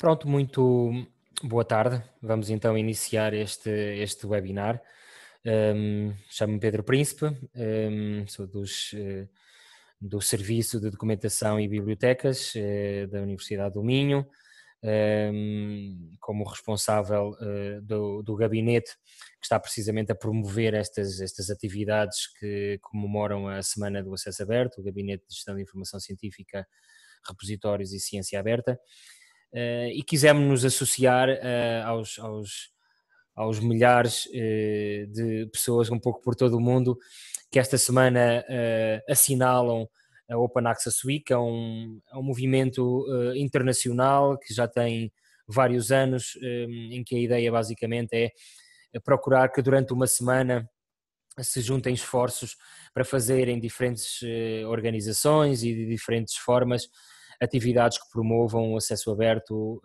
Pronto, muito boa tarde. Vamos então iniciar este webinar. Chamo-me Pedro Príncipe, sou do Serviço de Documentação e Bibliotecas da Universidade do Minho, como responsável do gabinete que está precisamente a promover estas atividades que comemoram a Semana do Acesso Aberto, o Gabinete de Gestão de Informação Científica, Repositórios e Ciência Aberta. E quisemos nos associar aos milhares de pessoas um pouco por todo o mundo que esta semana assinalam a Open Access Week. É um movimento internacional que já tem vários anos, em que a ideia basicamente é procurar que durante uma semana se juntem esforços para fazerem diferentes organizações e de diferentes formas atividades que promovam o acesso aberto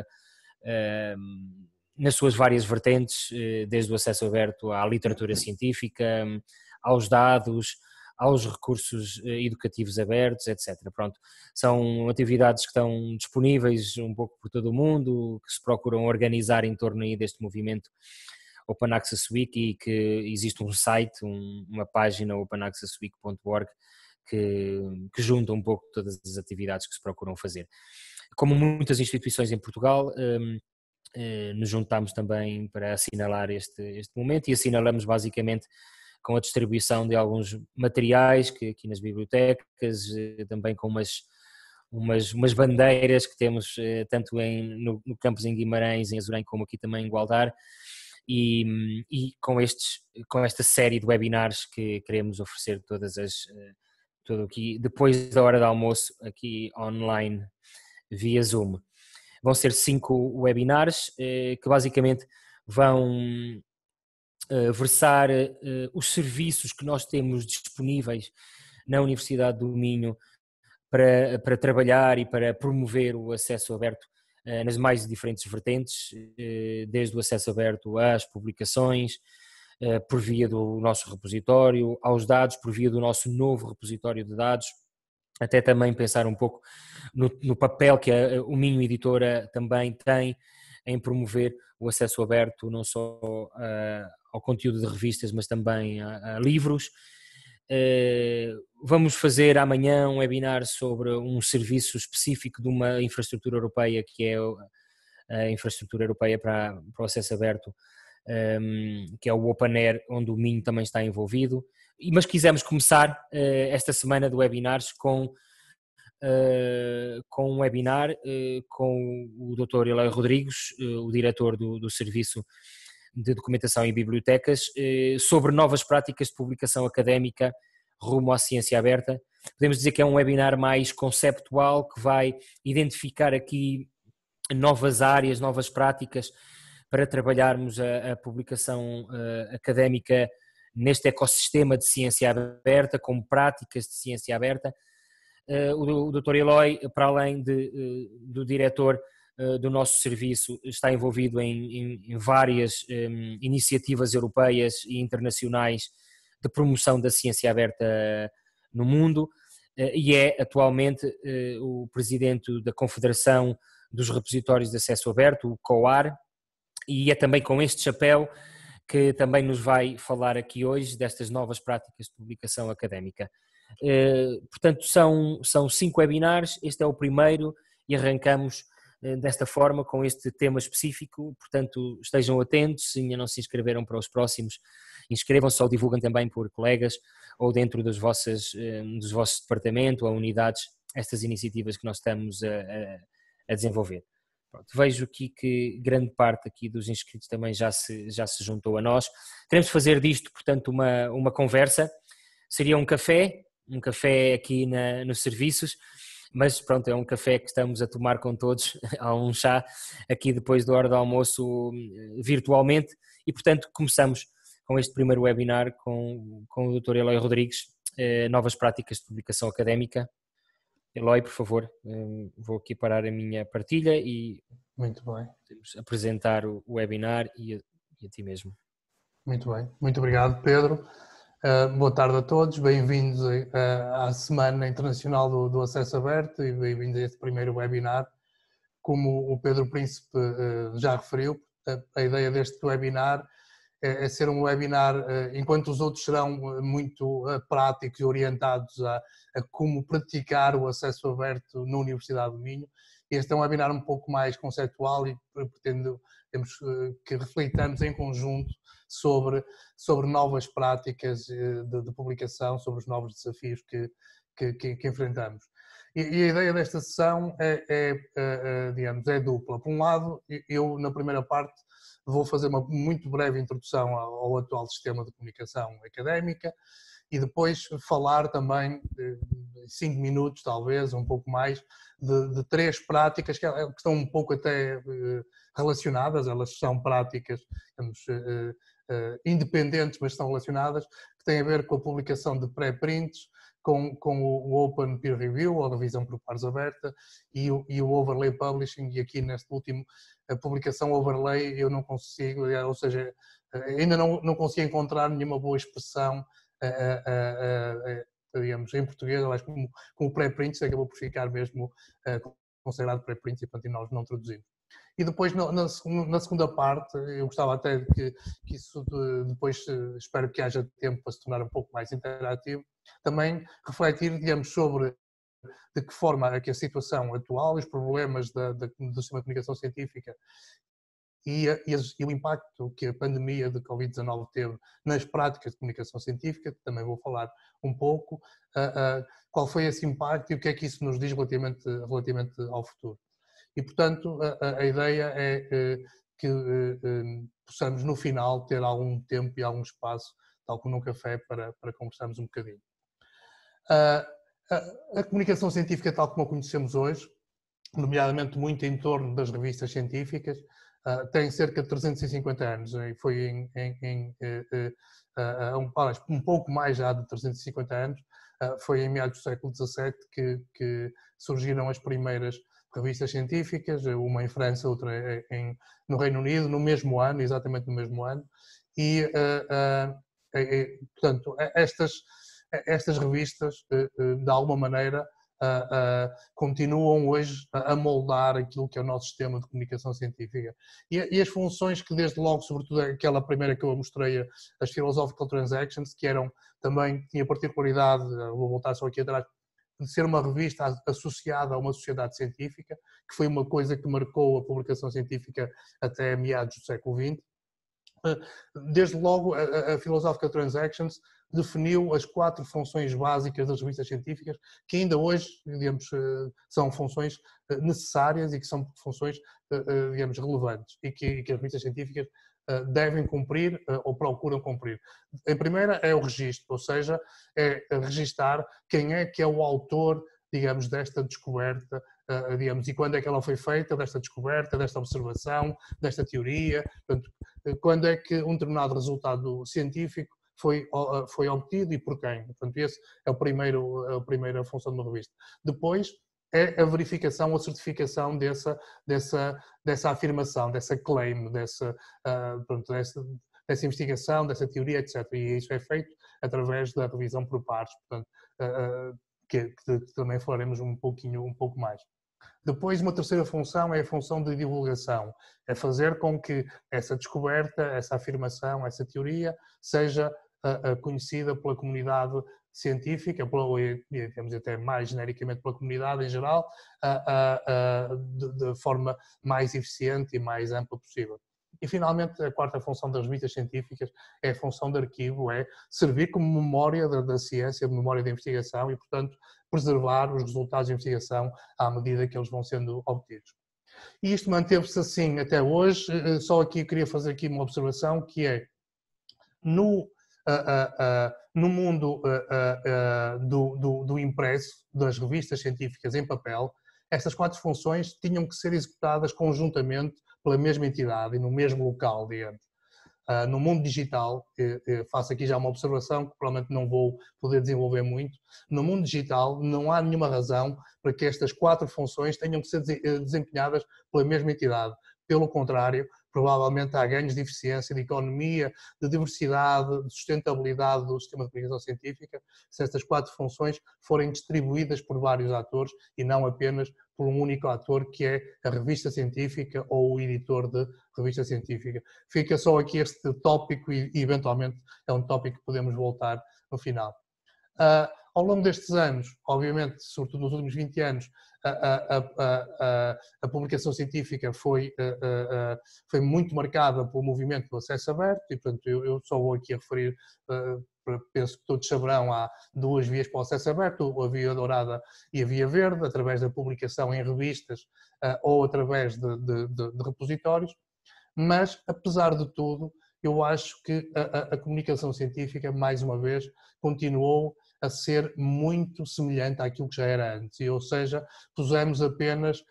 nas suas várias vertentes, desde o acesso aberto à literatura científica, aos dados, aos recursos educativos abertos, etc. Pronto, são atividades que estão disponíveis um pouco por todo o mundo, que se procuram organizar em torno aí deste movimento Open Access Week, e que existe um site, uma página openaccessweek.org que junta um pouco todas as atividades que se procuram fazer. Como muitas instituições em Portugal, nos juntámos também para assinalar este momento, e assinalamos basicamente com a distribuição de alguns materiais que aqui nas bibliotecas, também com umas bandeiras que temos tanto no campus em Guimarães, em Azurém, como aqui também em Gualdar, e com esta série de webinars que queremos oferecer tudo aqui, depois da hora do almoço, aqui online, via Zoom. Vão ser 5 webinars que basicamente vão versar os serviços que nós temos disponíveis na Universidade do Minho para trabalhar e para promover o acesso aberto nas mais diferentes vertentes, desde o acesso aberto às publicações, por via do nosso repositório, aos dados, por via do nosso novo repositório de dados, até também pensar um pouco no papel que o Minho Editora também tem em promover o acesso aberto, não só ao conteúdo de revistas, mas também a livros. Vamos fazer amanhã um webinar sobre um serviço específico de uma infraestrutura europeia, que é a infraestrutura europeia para o acesso aberto, que é o Open Air, onde o Minho também está envolvido. Mas quisemos começar esta semana de webinars com um webinar com o Dr. Eloy Rodrigues, o diretor do Serviço de Documentação e Bibliotecas, sobre novas práticas de publicação académica rumo à ciência aberta. Podemos dizer que é um webinar mais conceptual, que vai identificar aqui novas áreas, novas práticas para trabalharmos a publicação académica neste ecossistema de ciência aberta, com práticas de ciência aberta. O Dr. Eloy, para além do diretor do nosso serviço, está envolvido em várias iniciativas europeias e internacionais de promoção da ciência aberta no mundo, e é atualmente o presidente da Confederação dos Repositórios de Acesso Aberto, o COAR, e é também com este chapéu que também nos vai falar aqui hoje destas novas práticas de publicação académica. Portanto, são 5 webinars, este é o primeiro e arrancamos desta forma com este tema específico. Portanto, estejam atentos, se ainda não se inscreveram para os próximos, inscrevam-se ou divulguem também por colegas ou dentro dos vossos departamentos ou unidades estas iniciativas que nós estamos a desenvolver. Pronto, vejo aqui que grande parte aqui dos inscritos também já se juntou a nós. Queremos fazer disto, portanto, uma conversa. Seria um café aqui nos serviços, mas pronto, é um café que estamos a tomar com todos, há um chá aqui depois da hora do almoço virtualmente, e portanto começamos com este primeiro webinar com o Dr. Eloy Rodrigues, novas práticas de publicação académica. Eloy, por favor, vou aqui parar a minha partilha e muito bem, apresentar o webinar e a ti mesmo. Muito bem, muito obrigado, Pedro. Boa tarde a todos, bem-vindos à Semana Internacional do Acesso Aberto e bem-vindos a este primeiro webinar como o Pedro Príncipe já referiu, a ideia deste webinar é ser um webinar, enquanto os outros serão muito práticos e orientados a como praticar o acesso aberto na Universidade do Minho. Este é um webinar um pouco mais conceptual e temos que refletirmos em conjunto sobre novas práticas de publicação, sobre os novos desafios que enfrentamos. E a ideia desta sessão digamos, é dupla. Por um lado, eu na primeira parte vou fazer uma muito breve introdução ao atual sistema de comunicação académica e depois falar também, 5 minutos talvez, um pouco mais, de 3 práticas que estão um pouco até relacionadas, elas são práticas, digamos, independentes, mas estão relacionadas, que têm a ver com a publicação de pré-prints, com o Open Peer Review, ou revisão por pares aberta, e o Overlay Publishing, e aqui neste último, a publicação Overlay eu não consigo, ou seja, ainda não consigo encontrar nenhuma boa expressão, digamos, em português, aliás, como o pré-prints acabou por ficar mesmo considerado pré-prints e, portanto, nós não traduzimos. E depois, na segunda parte, eu gostava até que isso depois, espero que haja tempo para se tornar um pouco mais interativo, também refletir, digamos, sobre de que forma é que a situação atual, os problemas do sistema de comunicação científica e o impacto que a pandemia de Covid-19 teve nas práticas de comunicação científica, que também vou falar um pouco, qual foi esse impacto e o que é que isso nos diz relativamente ao futuro. E, portanto, a ideia é que possamos, no final, ter algum tempo e algum espaço, tal como num café, para conversarmos um bocadinho. A comunicação científica, tal como a conhecemos hoje, nomeadamente muito em torno das revistas científicas, tem cerca de 350 anos, e foi um pouco mais já de 350 anos, foi em meados do século XVII que surgiram as primeiras revistas científicas, uma em França, outra no Reino Unido, no mesmo ano, exatamente no mesmo ano, e, portanto, estas revistas, de alguma maneira, continuam hoje a moldar aquilo que é o nosso sistema de comunicação científica. E as funções que, desde logo, sobretudo aquela primeira que eu mostrei, as Philosophical Transactions, que tinha particularidade, vou voltar só aqui atrás, de ser uma revista associada a uma sociedade científica, que foi uma coisa que marcou a publicação científica até meados do século XX. Desde logo, a Philosophical Transactions definiu as 4 funções básicas das revistas científicas, que ainda hoje, digamos, são funções necessárias e que são funções, digamos, relevantes e que as revistas científicas devem cumprir ou procuram cumprir. A primeira é o registro, ou seja, é registar quem é que é o autor, digamos, desta descoberta, digamos, e quando é que ela foi feita, desta descoberta, desta observação, desta teoria, portanto, quando é que um determinado resultado científico foi obtido e por quem. Portanto, esse é a primeira função de uma revista. Depois é a verificação, a certificação dessa afirmação, dessa claim, dessa investigação, dessa teoria, etc. E isso é feito através da revisão por pares, portanto, que também falaremos um pouco mais. Depois, uma terceira função é a função de divulgação, é fazer com que essa descoberta, essa afirmação, essa teoria seja conhecida pela comunidade científica, digamos até mais genericamente pela comunidade em geral, de forma mais eficiente e mais ampla possível. E, finalmente, a quarta função das revistas científicas é a função de arquivo, é servir como memória da ciência, memória da investigação e, portanto, preservar os resultados de investigação à medida que eles vão sendo obtidos. E isto manteve-se assim até hoje. Só aqui queria fazer aqui uma observação, que é no mundo do impresso, das revistas científicas em papel, estas 4 funções tinham que ser executadas conjuntamente pela mesma entidade e no mesmo local, digamos. No mundo digital, faço aqui já uma observação que provavelmente não vou poder desenvolver muito, no mundo digital não há nenhuma razão para que estas 4 funções tenham que ser desempenhadas pela mesma entidade. Pelo contrário, provavelmente há ganhos de eficiência, de economia, de diversidade, de sustentabilidade do sistema de comunicação científica, se estas 4 funções forem distribuídas por vários atores e não apenas por um único ator, que é a revista científica ou o editor de revista científica. Fica só aqui este tópico e eventualmente é um tópico que podemos voltar no final. Ao longo destes anos, obviamente, sobretudo nos últimos 20 anos, a publicação científica foi muito marcada pelo movimento do acesso aberto e, portanto, eu só vou aqui a referir, penso que todos saberão, há 2 vias para o acesso aberto, a via dourada e a via verde, através da publicação em revistas ou através de repositórios, mas, apesar de tudo, eu acho que a comunicação científica, mais uma vez, continuou a ser muito semelhante àquilo que já era antes, ou seja, pusemos apenas,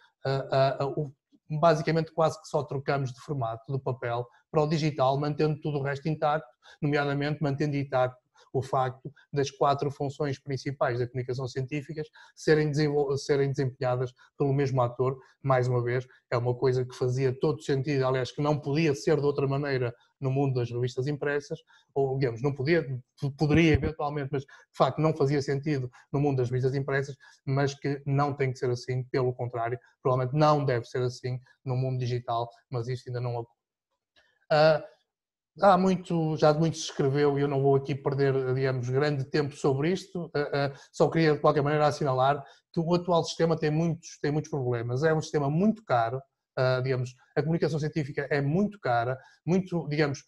basicamente quase que só trocamos de formato, do papel para o digital, mantendo tudo o resto intacto, nomeadamente mantendo intacto o facto das 4 funções principais da comunicação científica serem desempenhadas pelo mesmo ator. Mais uma vez, é uma coisa que fazia todo sentido, aliás, que não podia ser de outra maneira no mundo das revistas impressas, ou, digamos, não poderia eventualmente, mas de facto não fazia sentido no mundo das revistas impressas, mas que não tem que ser assim, pelo contrário, provavelmente não deve ser assim no mundo digital, mas isso ainda não ocorre. Já muito se escreveu e eu não vou aqui perder, digamos, grande tempo sobre isto, só queria de qualquer maneira assinalar que o atual sistema tem muitos problemas. É um sistema muito caro, digamos, a comunicação científica é muito cara, muito, digamos,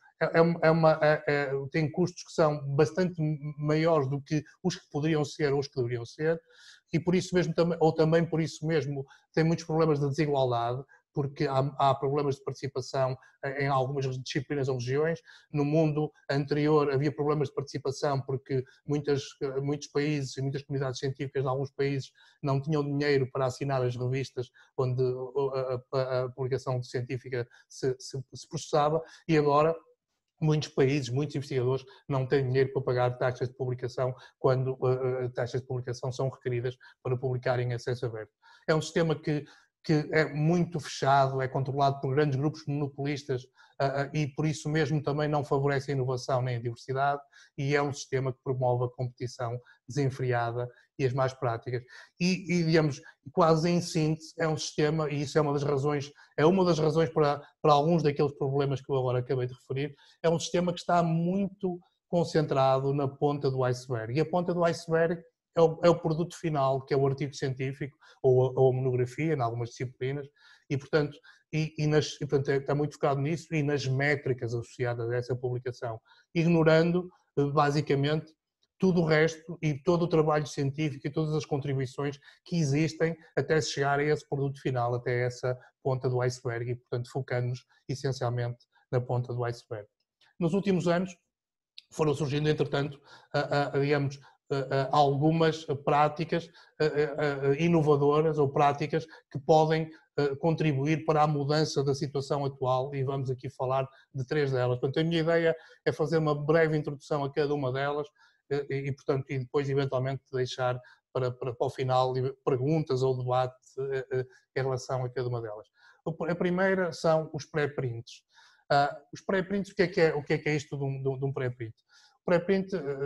tem custos que são bastante maiores do que os que poderiam ser ou os que deveriam ser, e por isso mesmo, ou também por isso mesmo, tem muitos problemas de desigualdade, porque há problemas de participação em algumas disciplinas ou regiões. No mundo anterior havia problemas de participação porque muitos países e muitas comunidades científicas de alguns países não tinham dinheiro para assinar as revistas onde a publicação científica se processava, e agora muitos países, muitos investigadores não têm dinheiro para pagar taxas de publicação quando taxas de publicação são requeridas para publicar em acesso aberto. É um sistema que é muito fechado, é controlado por grandes grupos monopolistas e por isso mesmo também não favorece a inovação nem a diversidade, e é um sistema que promove a competição desenfreada e as más práticas. E digamos, quase em síntese, é um sistema, e isso é uma das razões para alguns daqueles problemas que eu agora acabei de referir, é um sistema que está muito concentrado na ponta do iceberg. E a ponta do iceberg é o produto final, que é o artigo científico ou a monografia, em algumas disciplinas, e portanto está muito focado nisso e nas métricas associadas a essa publicação, ignorando basicamente tudo o resto e todo o trabalho científico e todas as contribuições que existem até se chegar a esse produto final, até essa ponta do iceberg, e portanto focando-nos essencialmente na ponta do iceberg. Nos últimos anos foram surgindo, entretanto, digamos, algumas práticas inovadoras ou práticas que podem contribuir para a mudança da situação atual, e vamos aqui falar de 3 delas. Portanto, a minha ideia é fazer uma breve introdução a cada uma delas e portanto, e depois eventualmente deixar para o final perguntas ou debate em relação a cada uma delas. A primeira são os pré-prints. Os pré-prints, o que é isto de um pré-print? O pré-print,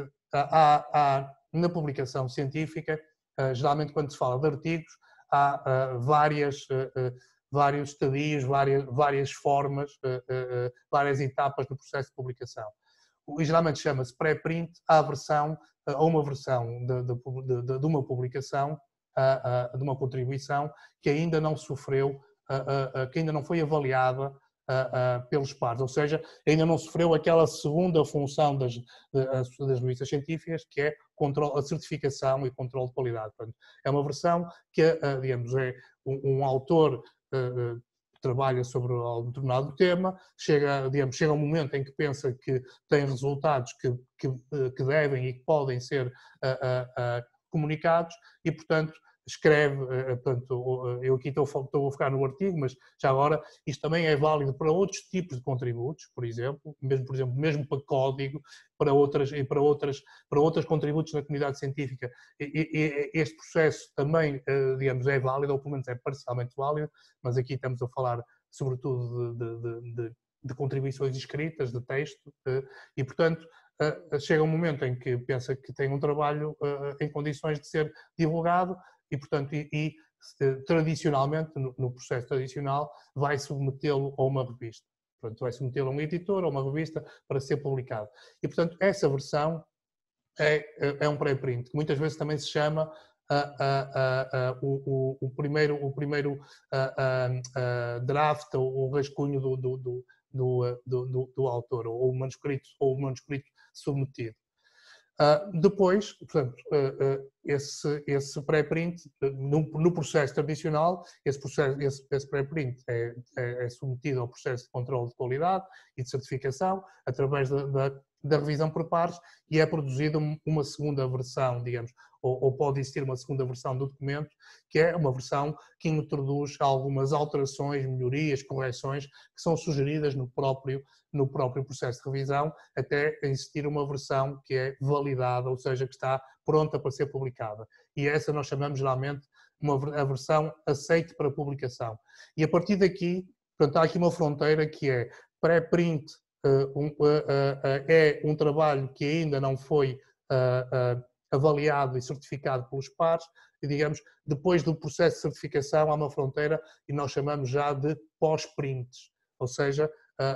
na publicação científica, geralmente quando se fala de artigos, há vários estadios, várias formas, várias etapas do processo de publicação. E geralmente chama-se pré-print a uma versão de uma publicação, de uma contribuição que ainda não sofreu, que ainda não foi avaliada pelos pares, ou seja, ainda não sofreu aquela segunda função das revistas científicas, que é a certificação e controle de qualidade. Portanto, é uma versão que, digamos, é um autor que trabalha sobre um determinado tema, chega um momento em que pensa que tem resultados que devem e que podem ser comunicados e, portanto, escreve, portanto, eu aqui estou a focar no artigo, mas já agora isto também é válido para outros tipos de contributos, por exemplo, mesmo para código, para outros contributos na comunidade científica. Este processo também, digamos, é válido, ou pelo menos é parcialmente válido, mas aqui estamos a falar sobretudo de contribuições escritas, de texto, e portanto chega um momento em que pensa que tem um trabalho em condições de ser divulgado e portanto, tradicionalmente, no processo tradicional, vai submetê-lo a uma revista. Portanto, vai submetê-lo a um editor ou uma revista para ser publicado. E, portanto, essa versão é um pré-print, que muitas vezes também se chama o primeiro draft ou o rascunho do autor, ou o manuscrito submetido. Depois, portanto, esse pré-print, no processo tradicional, esse pré-print é submetido ao processo de controle de qualidade e de certificação, através da revisão por pares, e é produzida uma segunda versão, digamos, ou pode existir uma segunda versão do documento, que é uma versão que introduz algumas alterações, melhorias, correções, que são sugeridas no próprio processo de revisão, até existir uma versão que é validada, ou seja, que está pronta para ser publicada. E essa nós chamamos geralmente a versão aceite para publicação. E a partir daqui, portanto, há aqui uma fronteira que é pré-print, é um trabalho que ainda não foi avaliado e certificado pelos pares, e digamos, depois do processo de certificação há uma fronteira e nós chamamos já de pós-prints, ou seja,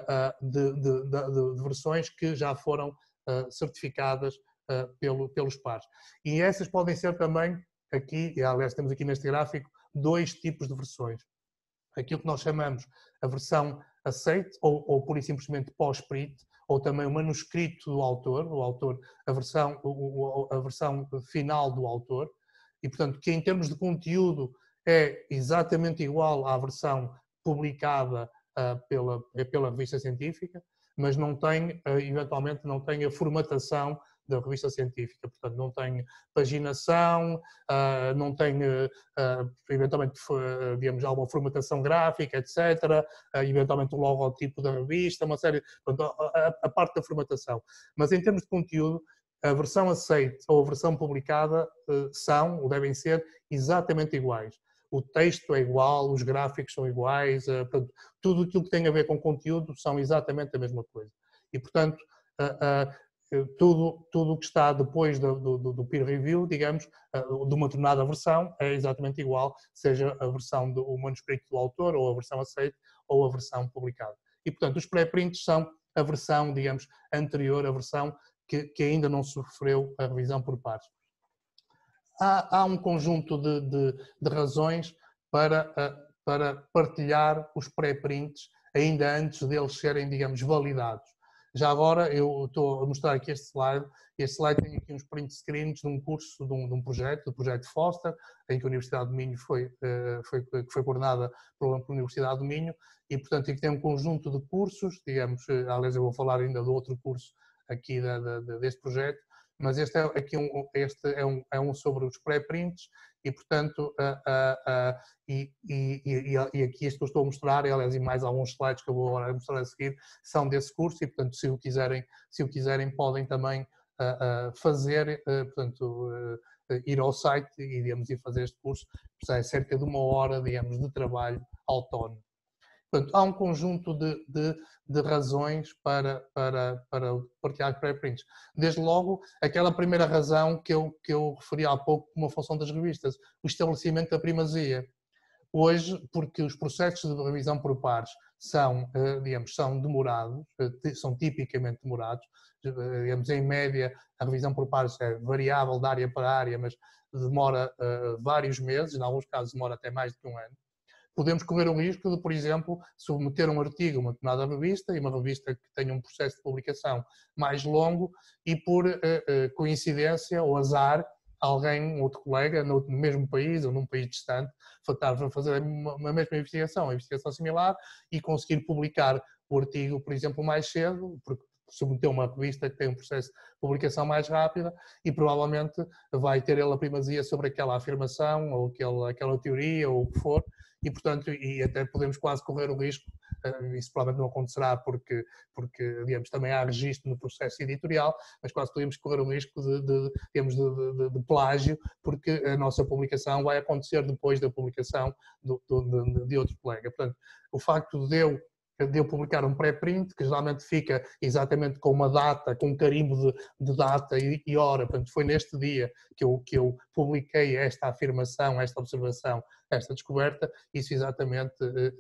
de versões que já foram certificadas pelos pares. E essas podem ser também, aqui, e aliás temos aqui neste gráfico, dois tipos de versões. Aquilo que nós chamamos a versão aceite, ou pura e simplesmente pós-print, ou também o manuscrito do autor, a versão final do autor, e portanto que em termos de conteúdo é exatamente igual à versão publicada pela revista científica, mas não tem, eventualmente não tem a formatação da revista científica, portanto não tem paginação, não tem eventualmente, digamos, alguma formatação gráfica, etc., eventualmente o logotipo da revista, uma série, portanto, a parte da formatação. Mas em termos de conteúdo, a versão aceite ou a versão publicada são, ou devem ser, exatamente iguais. O texto é igual, os gráficos são iguais, portanto, tudo aquilo que tem a ver com conteúdo são exatamente a mesma coisa. E, portanto, tudo o que está depois do peer review, digamos, de uma determinada versão, é exatamente igual, seja a versão do manuscrito do autor, ou a versão aceite, ou a versão publicada. E, portanto, os pré-prints são a versão, digamos, anterior, a versão que ainda não sofreu a revisão por pares. Há um conjunto de razões para partilhar os pré-prints ainda antes deles serem, digamos, validados. Já agora eu estou a mostrar aqui este slide tem aqui uns print screens de um curso, de um projeto, do projeto Foster, em que a Universidade do Minho foi coordenada pela Universidade do Minho, e portanto aqui tem um conjunto de cursos, digamos, aliás eu vou falar ainda do outro curso aqui deste projeto, mas este é um sobre os pré-prints e, portanto, e aqui isto que eu estou a mostrar, e aliás, e mais alguns slides que eu vou agora mostrar a seguir, são desse curso e, portanto, se o quiserem podem também fazer, portanto, ir ao site e, digamos, ir fazer este curso, é cerca de 1 hora, digamos, de trabalho autónomo. Portanto, há um conjunto de razões para partilhar pré-prints. Desde logo, aquela primeira razão que eu referi há pouco como a função das revistas, o estabelecimento da primazia. Hoje, porque os processos de revisão por pares são demorados, são tipicamente demorados, digamos, em média, a revisão por pares é variável de área para área, mas demora vários meses, em alguns casos demora até mais de 1 ano. Podemos correr o risco de, por exemplo, submeter um artigo a uma determinada revista, e uma revista que tenha um processo de publicação mais longo, e por coincidência ou azar, alguém, um outro colega, no mesmo país ou num país distante, fazer uma mesma investigação similar, e conseguir publicar o artigo, por exemplo, mais cedo, porque submeteu uma revista que tem um processo de publicação mais rápido e provavelmente vai ter ele a primazia sobre aquela afirmação ou aquela teoria ou o que for e, portanto, e até podemos quase correr o risco, isso provavelmente não acontecerá porque digamos, também há registro no processo editorial, mas quase podemos correr o risco de plágio porque a nossa publicação vai acontecer depois da publicação de outro colega. Portanto, o facto de eu publicar um pré-print, que geralmente fica exatamente com uma data, com um carimbo de data e hora, portanto foi neste dia que eu publiquei esta afirmação, esta observação, esta descoberta, isso exatamente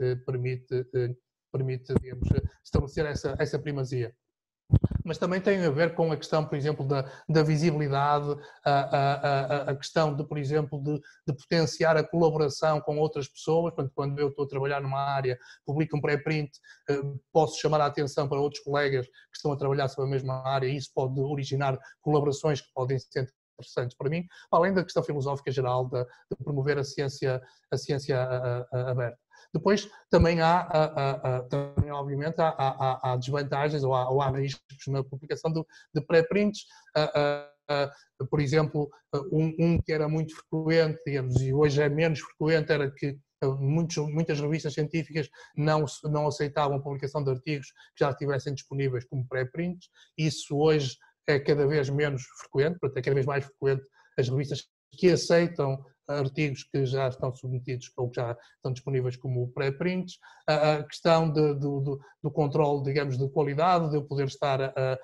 permite digamos, estabelecer essa primazia. Mas também tem a ver com a questão, por exemplo, da visibilidade, a questão de, por exemplo, de potenciar a colaboração com outras pessoas. Portanto, quando eu estou a trabalhar numa área, publico um pré-print, posso chamar a atenção para outros colegas que estão a trabalhar sobre a mesma área e isso pode originar colaborações que podem ser interessantes para mim, além da questão filosófica geral de promover a ciência aberta. Depois também também, obviamente, há desvantagens ou há riscos na publicação de pré-prints. Por exemplo, um que era muito frequente, digamos, e hoje é menos frequente, era que muitas revistas científicas não aceitavam a publicação de artigos que já estivessem disponíveis como pré-prints. Isso hoje é cada vez menos frequente, portanto é cada vez mais frequente as revistas que aceitam artigos que já estão submetidos ou que já estão disponíveis como pré-prints, a questão do controle, digamos, de qualidade, de eu poder estar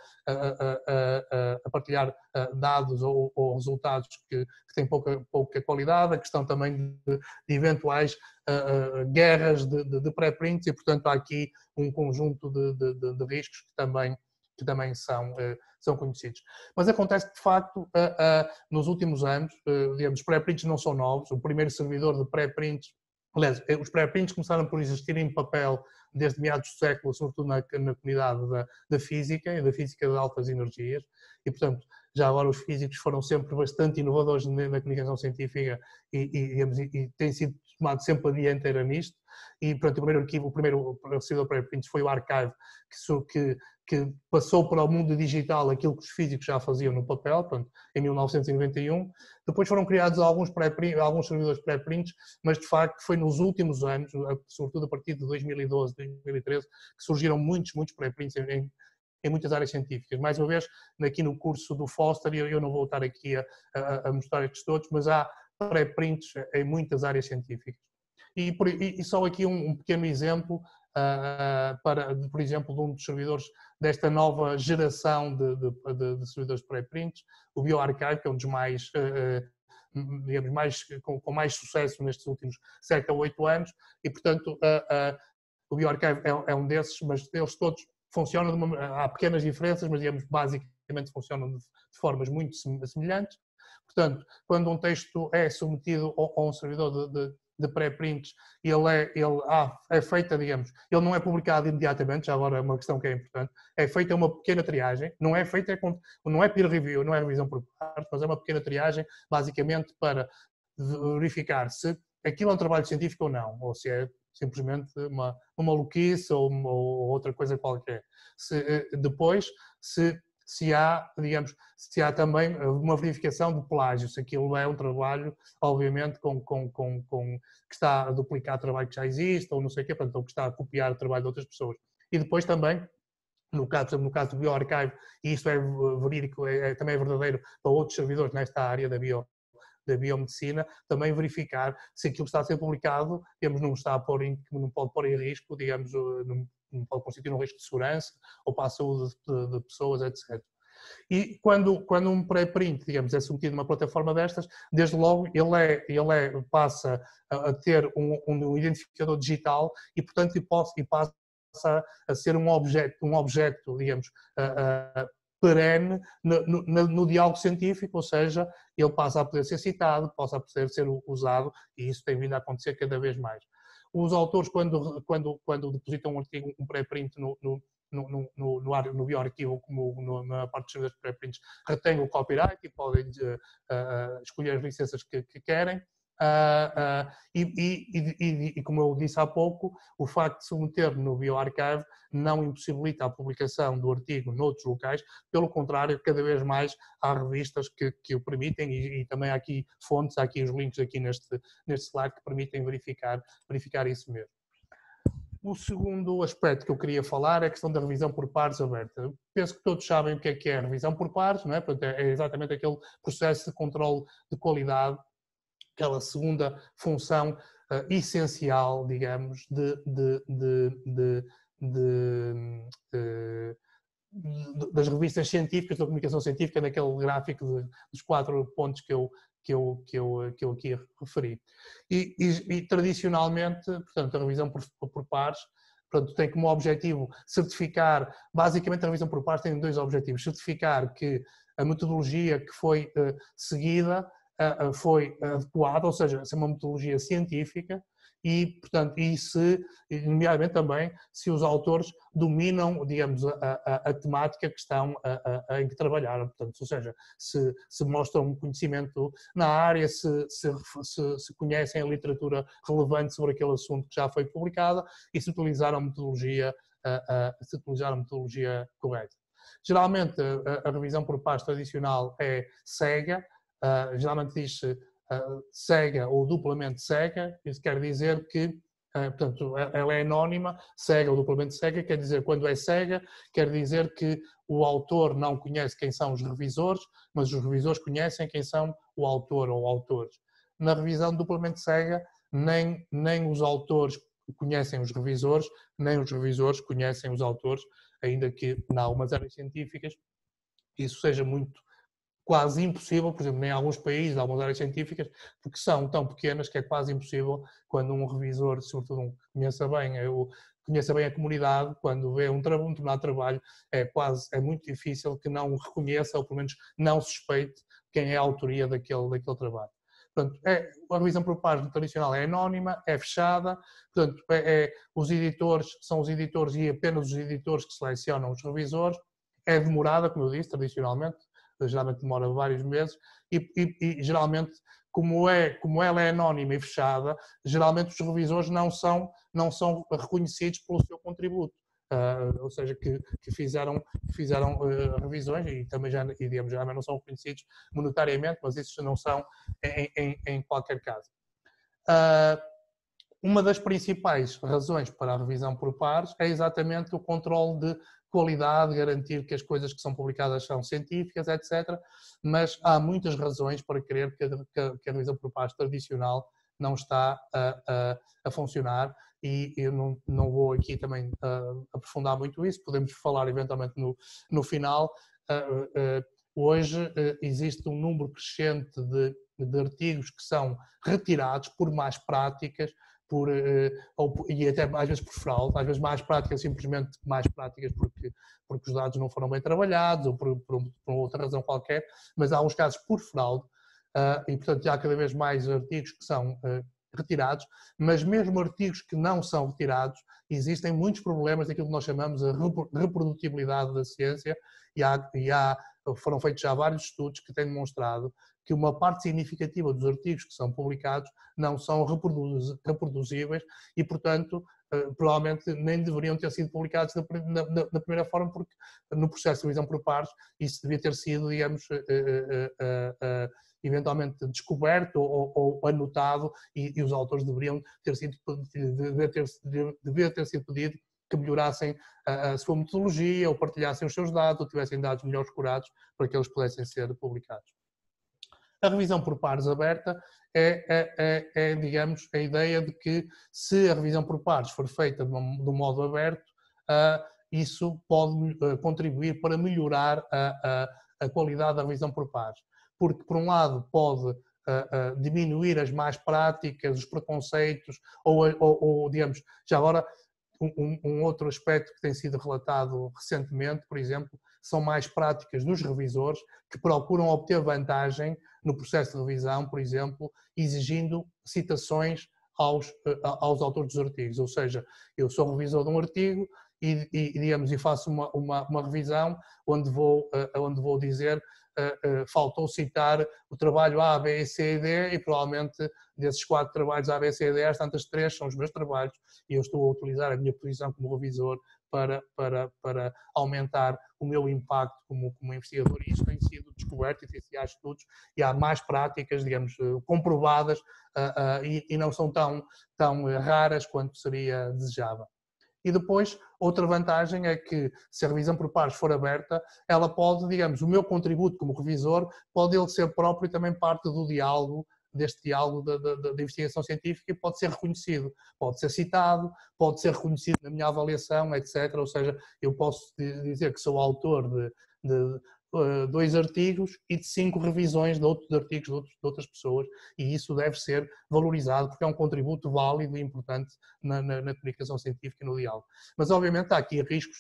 a partilhar dados ou resultados que têm pouca qualidade, a questão também de eventuais guerras de pré-prints e, portanto, há aqui um conjunto de riscos que também são conhecidos. Mas acontece que, de facto, nos últimos anos, digamos, os pré-prints não são novos. O primeiro servidor de pré-prints, aliás, os pré-prints começaram por existir em papel desde meados do século, sobretudo na comunidade da física e da física de altas energias. E, portanto, já agora os físicos foram sempre bastante inovadores na comunicação científica e têm sido tomados sempre a dianteira nisto. E, portanto, o primeiro servidor pré-prints foi o Archive, que passou para o mundo digital aquilo que os físicos já faziam no papel, portanto, em 1991. Depois foram criados alguns servidores pré-prints, mas de facto foi nos últimos anos, sobretudo a partir de 2012, 2013, que surgiram muitos pré-prints em muitas áreas científicas. Mais uma vez, aqui no curso do Foster, eu não vou estar aqui a mostrar estes todos, mas há pré-prints em muitas áreas científicas. E só aqui um pequeno exemplo, por exemplo, de um dos servidores desta nova geração de servidores pré-prints, o BioArchive, que é um dos mais, digamos, com mais sucesso nestes últimos 7 a 8 anos, e, portanto, o BioArchive é um desses, mas eles todos funcionam, há pequenas diferenças, mas, digamos, basicamente funcionam de formas muito semelhantes. Portanto, quando um texto é submetido a um servidor de pré-prints, ele é feita, digamos, ele não é publicado imediatamente, já agora é uma questão que é importante, é feita uma pequena triagem, não é peer review, não é revisão por parte, mas é uma pequena triagem, basicamente para verificar se aquilo é um trabalho científico ou não, ou se é simplesmente uma maluquice ou outra coisa qualquer. Depois, se há também uma verificação de plágio, se aquilo é um trabalho, obviamente, que está a duplicar trabalho que já existe, ou não sei o quê, portanto, ou que está a copiar o trabalho de outras pessoas. E depois também, no caso do BioArchive, e isto é verídico, também é verdadeiro para outros servidores nesta área da biomedicina, também verificar se aquilo que está a ser publicado, digamos, não pode pôr em risco, digamos, não pode constituir um risco de segurança ou para a saúde de pessoas, etc. E quando um pré-print, digamos, é submetido a uma plataforma destas, desde logo ele passa a ter um identificador digital e, portanto, passa a ser um objeto, digamos, perene no diálogo científico, ou seja, ele passa a poder ser citado, passa a poder ser usado, e isso tem vindo a acontecer cada vez mais. Os autores, quando depositam um artigo, um pré-print no bioarquivo, como na parte dos servidores pré-prints, retêm o copyright e podem escolher as licenças que querem. E como eu disse há pouco, o facto de submeter no bioarchive não impossibilita a publicação do artigo noutros locais, pelo contrário, cada vez mais há revistas que o permitem e também há aqui fontes, há aqui os links aqui neste slide que permitem verificar isso mesmo. O segundo aspecto que eu queria falar é a questão da revisão por pares aberta. Eu penso que todos sabem o que é a revisão por pares, não é? Portanto, é exatamente aquele processo de controle de qualidade, aquela segunda função essencial, digamos, das revistas científicas, da comunicação científica, naquele gráfico dos 4 pontos que eu aqui referi. E tradicionalmente, portanto, a revisão por pares, portanto, tem como objetivo certificar, basicamente a revisão por pares tem 2 objetivos, certificar que a metodologia que foi seguida foi adequada, ou seja, se é uma metodologia científica e, portanto, nomeadamente também, se os autores dominam, digamos, a temática que estão em que trabalharam, portanto, ou seja, se mostram conhecimento na área, se conhecem a literatura relevante sobre aquele assunto que já foi publicada e se utilizaram a metodologia correta. Geralmente, a revisão por pares tradicional é cega, geralmente diz-se cega ou duplamente cega, isso quer dizer que, portanto, ela é anónima, cega ou duplamente cega, quer dizer, quando é cega, quer dizer que o autor não conhece quem são os revisores, mas os revisores conhecem quem são o autor ou autores. Na revisão duplamente cega, nem os autores conhecem os revisores, nem os revisores conhecem os autores, ainda que, em algumas áreas científicas, isso seja quase impossível, por exemplo, em alguns países, em algumas áreas científicas, porque são tão pequenas que é quase impossível quando um revisor, sobretudo um que conheça bem a comunidade, quando vê um determinado trabalho, é muito difícil que não reconheça, ou pelo menos não suspeite quem é a autoria daquele trabalho. Portanto, a revisão por pares tradicional é anónima, é fechada, portanto, os editores são os editores e apenas os editores que selecionam os revisores, é demorada, como eu disse, tradicionalmente, geralmente demora vários meses e geralmente, como ela é anónima e fechada, geralmente os revisores não são reconhecidos pelo seu contributo. Ou seja, que fizeram revisões e também digamos, já não são reconhecidos monetariamente, mas isso não são em qualquer caso. Uma das principais razões para a revisão por pares é exatamente o controle de qualidade, garantir que as coisas que são publicadas são científicas, etc. Mas há muitas razões para crer que a revisão por pares tradicional não está a funcionar e eu não vou aqui também aprofundar muito isso, podemos falar eventualmente no final. Hoje existe um número crescente de artigos que são retirados por más práticas, e até às vezes por fraude, às vezes mais práticas, simplesmente mais práticas porque os dados não foram bem trabalhados ou por outra razão qualquer, mas há uns casos por fraude e portanto há cada vez mais artigos que são retirados, mas mesmo artigos que não são retirados, existem muitos problemas daquilo que nós chamamos de reprodutibilidade da ciência foram feitos já vários estudos que têm demonstrado que uma parte significativa dos artigos que são publicados não são reproduzíveis e, portanto, provavelmente nem deveriam ter sido publicados da primeira forma, porque no processo de revisão por pares isso devia ter sido, digamos, eventualmente descoberto ou anotado e os autores devia ter sido pedido que melhorassem a sua metodologia ou partilhassem os seus dados ou tivessem dados melhores curados para que eles pudessem ser publicados. A revisão por pares aberta digamos, a ideia de que se a revisão por pares for feita de um modo aberto, isso pode contribuir para melhorar a qualidade da revisão por pares. Porque, por um lado, pode diminuir as más práticas, os preconceitos, ou digamos, já agora, um outro aspecto que tem sido relatado recentemente, por exemplo, são mais práticas dos revisores que procuram obter vantagem no processo de revisão, por exemplo, exigindo citações aos autores dos artigos. Ou seja, eu sou revisor de um artigo e digamos, e faço uma revisão onde vou dizer faltou citar o trabalho A, B, C e D, e provavelmente desses 4 trabalhos A, B, C e D, às tantas 3 são os meus trabalhos, e eu estou a utilizar a minha posição como revisor para aumentar o meu impacto como investigador, e isso tem sido descoberto e tem sido estudos, e há mais práticas, digamos, comprovadas, e não são tão raras quanto seria desejável. E depois, outra vantagem é que, se a revisão por pares for aberta, ela pode, digamos, o meu contributo como revisor, pode ele ser próprio também parte do diálogo, deste diálogo da investigação científica, e pode ser reconhecido, pode ser citado, pode ser reconhecido na minha avaliação, etc. Ou seja, eu posso dizer que sou autor de 2 artigos e de 5 revisões de outros artigos de outras pessoas, e isso deve ser valorizado porque é um contributo válido e importante na comunicação científica e no diálogo. Mas obviamente há aqui riscos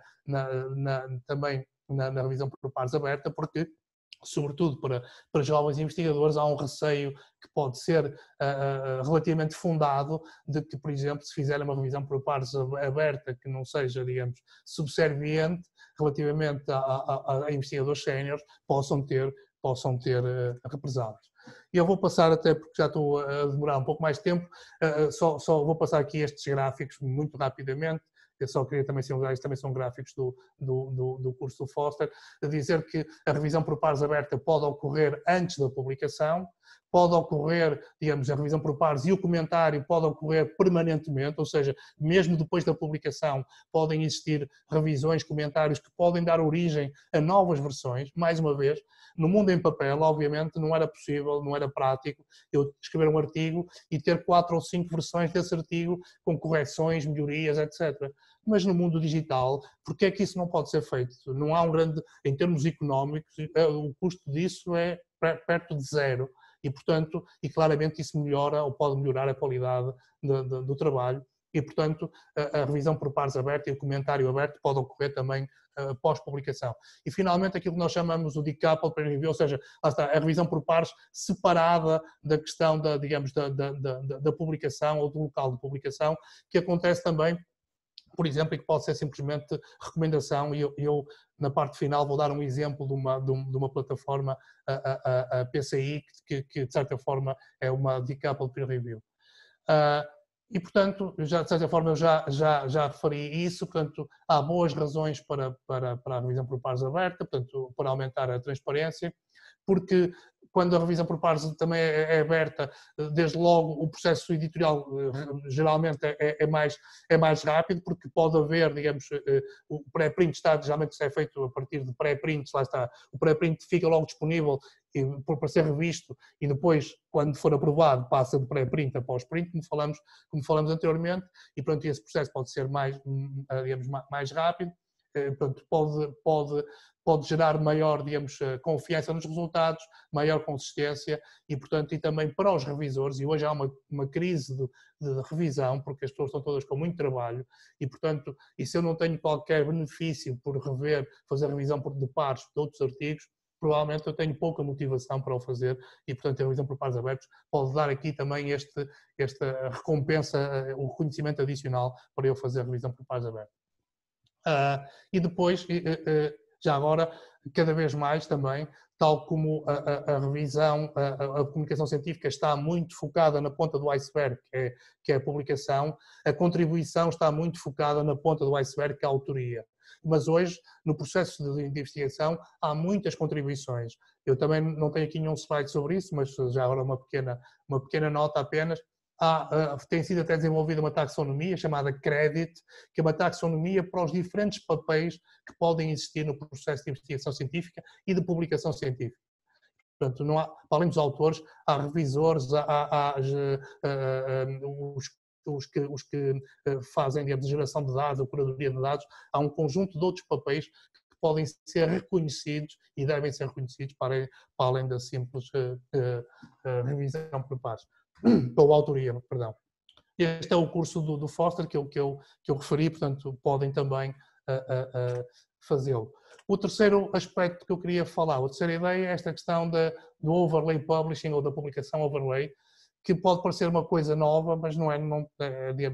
também na revisão por pares aberta, porque sobretudo para jovens investigadores, há um receio que pode ser relativamente fundado de que, por exemplo, se fizerem uma revisão por pares aberta que não seja, digamos, subserviente relativamente a investigadores séniores, possam ter represálias. E eu vou passar, até porque já estou a demorar um pouco mais de tempo, só vou passar aqui estes gráficos muito rapidamente. Eu só queria também também são gráficos do curso do Foster, a dizer que a revisão por pares aberta pode ocorrer antes da publicação, pode ocorrer, digamos, a revisão por pares e o comentário pode ocorrer permanentemente, ou seja, mesmo depois da publicação podem existir revisões, comentários que podem dar origem a novas versões. Mais uma vez, no mundo em papel, obviamente, não era possível, não era prático eu escrever um artigo e ter 4 ou 5 versões desse artigo com correções, melhorias, etc. Mas no mundo digital, porque é que isso não pode ser feito? Não há um grande, em termos económicos, o custo disso é perto de zero. E, portanto, e claramente isso melhora ou pode melhorar a qualidade do trabalho. E, portanto, a revisão por pares aberta e o comentário aberto pode ocorrer também pós-publicação. E, finalmente, aquilo que nós chamamos o decoupled peer review, ou seja, lá está, a revisão por pares separada da questão digamos, da publicação ou do local de publicação, que acontece também, por exemplo, e que pode ser simplesmente recomendação, e eu na parte final vou dar um exemplo de uma plataforma, a PCI, que de certa forma é uma decoupled peer review. E, portanto, de certa forma eu já referi isso, portanto, há boas razões para a revisão por pares aberta, portanto, para aumentar a transparência, porque quando a revisão por pares também é aberta, desde logo o processo editorial geralmente é mais rápido, porque pode haver, digamos, o pré-print geralmente é feito a partir de pré-prints, lá está, o pré-print fica logo disponível para ser revisto e depois, quando for aprovado, passa de pré-print a pós-print, como falamos anteriormente, e pronto, esse processo pode ser digamos, mais rápido, portanto, pode gerar maior, digamos, confiança nos resultados, maior consistência e, portanto, e também para os revisores, e hoje há uma crise de revisão, porque as pessoas estão todas com muito trabalho e, portanto, e se eu não tenho qualquer benefício por fazer revisão de pares de outros artigos, provavelmente eu tenho pouca motivação para o fazer e, portanto, a revisão por pares abertos pode dar aqui também esta recompensa, o reconhecimento adicional para eu fazer a revisão por pares abertos. E depois, já agora, cada vez mais também, tal como a revisão, a comunicação científica está muito focada na ponta do iceberg, que é a publicação, a contribuição está muito focada na ponta do iceberg, que é a autoria. Mas hoje, no processo de investigação, há muitas contribuições. Eu também não tenho aqui nenhum slide sobre isso, mas já agora uma pequena nota apenas. Tem sido até desenvolvida uma taxonomia chamada CREDIT, que é uma taxonomia para os diferentes papéis que podem existir no processo de investigação científica e de publicação científica. Portanto, não há, para além dos autores, há revisores, há os que fazem, digamos, geração de dados, a curadoria de dados, há um conjunto de outros papéis que podem ser reconhecidos e devem ser reconhecidos para além da simples revisão por pares. Ou autoria, perdão. Este é o curso do Foster que eu referi, portanto, podem também fazê-lo. O terceiro aspecto que eu queria falar, a terceira ideia é esta questão do overlay publishing ou da publicação overlay, que pode parecer uma coisa nova, mas não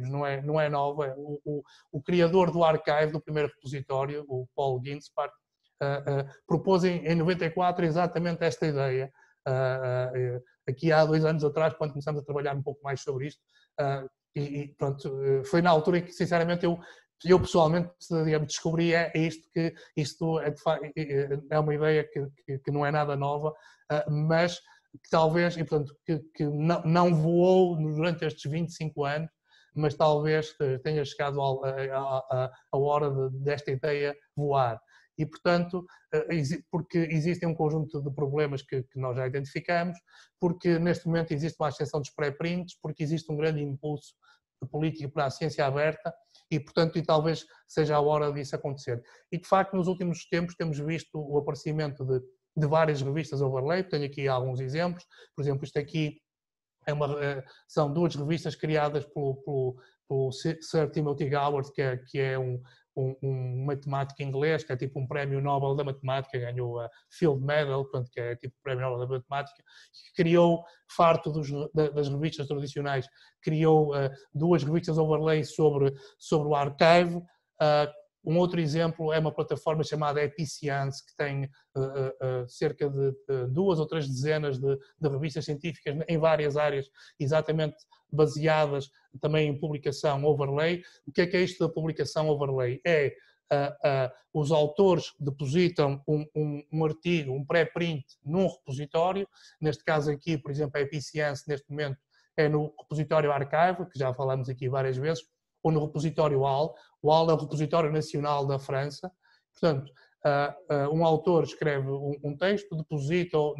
é nova. O criador do archive, do primeiro repositório, o Paul Ginsparg, propôs em 94 exatamente esta ideia. Aqui há 2 anos atrás, quando começamos a trabalhar um pouco mais sobre isto, e pronto, foi na altura que, sinceramente, eu pessoalmente, digamos, descobri isto, que isto é uma ideia que não é nada nova, mas que talvez, e portanto, que não voou durante estes 25 anos, mas talvez tenha chegado a hora desta ideia voar. E, portanto, porque existem um conjunto de problemas que nós já identificamos, porque neste momento existe uma ascensão dos pré-prints, porque existe um grande impulso político para a ciência aberta e, portanto, e talvez seja a hora disso acontecer. E, de facto, nos últimos tempos temos visto o aparecimento de várias revistas overlay, tenho aqui alguns exemplos, por exemplo, isto aqui são 2 revistas criadas pelo Sir Timothy Gowers, que é um matemático inglês, que é tipo um prémio Nobel da matemática, ganhou a Field Medal, portanto, que é tipo o prémio Nobel da matemática, que criou, farto das revistas tradicionais, criou 2 revistas overlay sobre o archive. Um outro exemplo é uma plataforma chamada Epicience, que tem cerca de 2 ou 3 dezenas de revistas científicas em várias áreas, exatamente baseadas também em publicação overlay. O que é isto da publicação overlay? Os autores depositam um artigo, um pré-print, num repositório. Neste caso aqui, por exemplo, a Epicience, neste momento, é no repositório Archive, que já falamos aqui várias vezes, ou no repositório HAL. O HAL é o repositório nacional da França. Portanto, um autor escreve um texto, deposita-o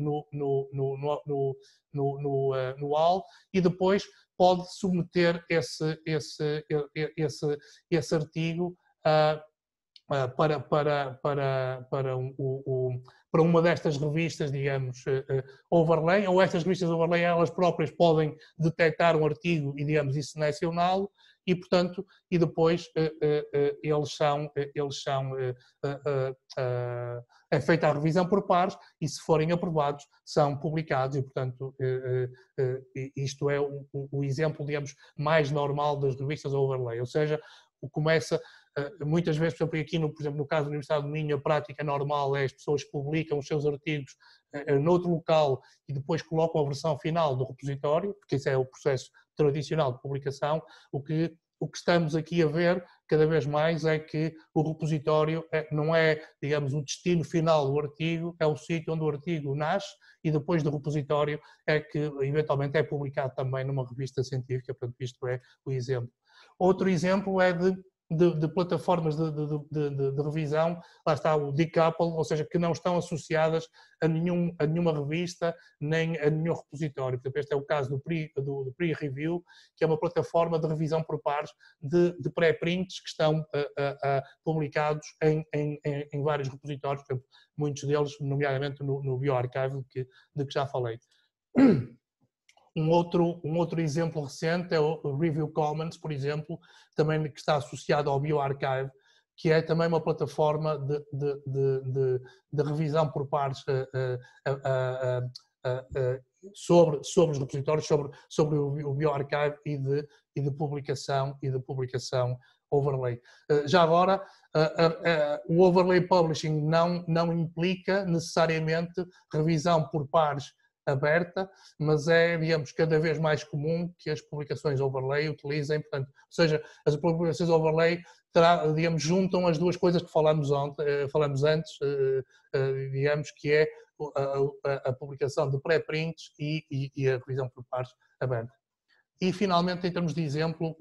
no HAL e depois pode submeter esse artigo para uma destas revistas, digamos, overlay, ou estas revistas overlay elas próprias podem detectar um artigo e, digamos, e selecioná-lo, e, portanto, e depois é feita a revisão por pares e, se forem aprovados, são publicados e, portanto, isto é o exemplo, digamos, mais normal das revistas overlay, ou seja, começa muitas vezes, por exemplo, no caso da Universidade do Minho, a prática normal é as pessoas publicam os seus artigos noutro local e depois colocam a versão final do repositório, porque esse é o processo tradicional de publicação. O que estamos aqui a ver cada vez mais é que o repositório não é, digamos, o destino final do artigo, é o sítio onde o artigo nasce e depois do repositório é que eventualmente é publicado também numa revista científica. Portanto, isto é o exemplo. Outro exemplo é de plataformas de revisão, lá está o decouple, ou seja, que não estão associadas a nenhuma revista nem a nenhum repositório. Portanto, este é o caso do Pre-Review, que é uma plataforma de revisão por pares de pré-prints que estão publicados em vários repositórios, portanto, muitos deles, nomeadamente no bioarchive, de que já falei. Um outro exemplo recente é o Review Commons, por exemplo, também que está associado ao bioarchive, que é também uma plataforma de revisão por pares sobre os repositórios, sobre o bioarchive e de publicação overlay. Já agora, o overlay publishing não implica necessariamente revisão por pares aberta, mas é, digamos, cada vez mais comum que as publicações overlay utilizem, portanto, ou seja, as publicações overlay, digamos, juntam as duas coisas que falamos antes, digamos, que é a publicação de pré-prints e a revisão por pares aberta. E, finalmente, em termos de exemplo,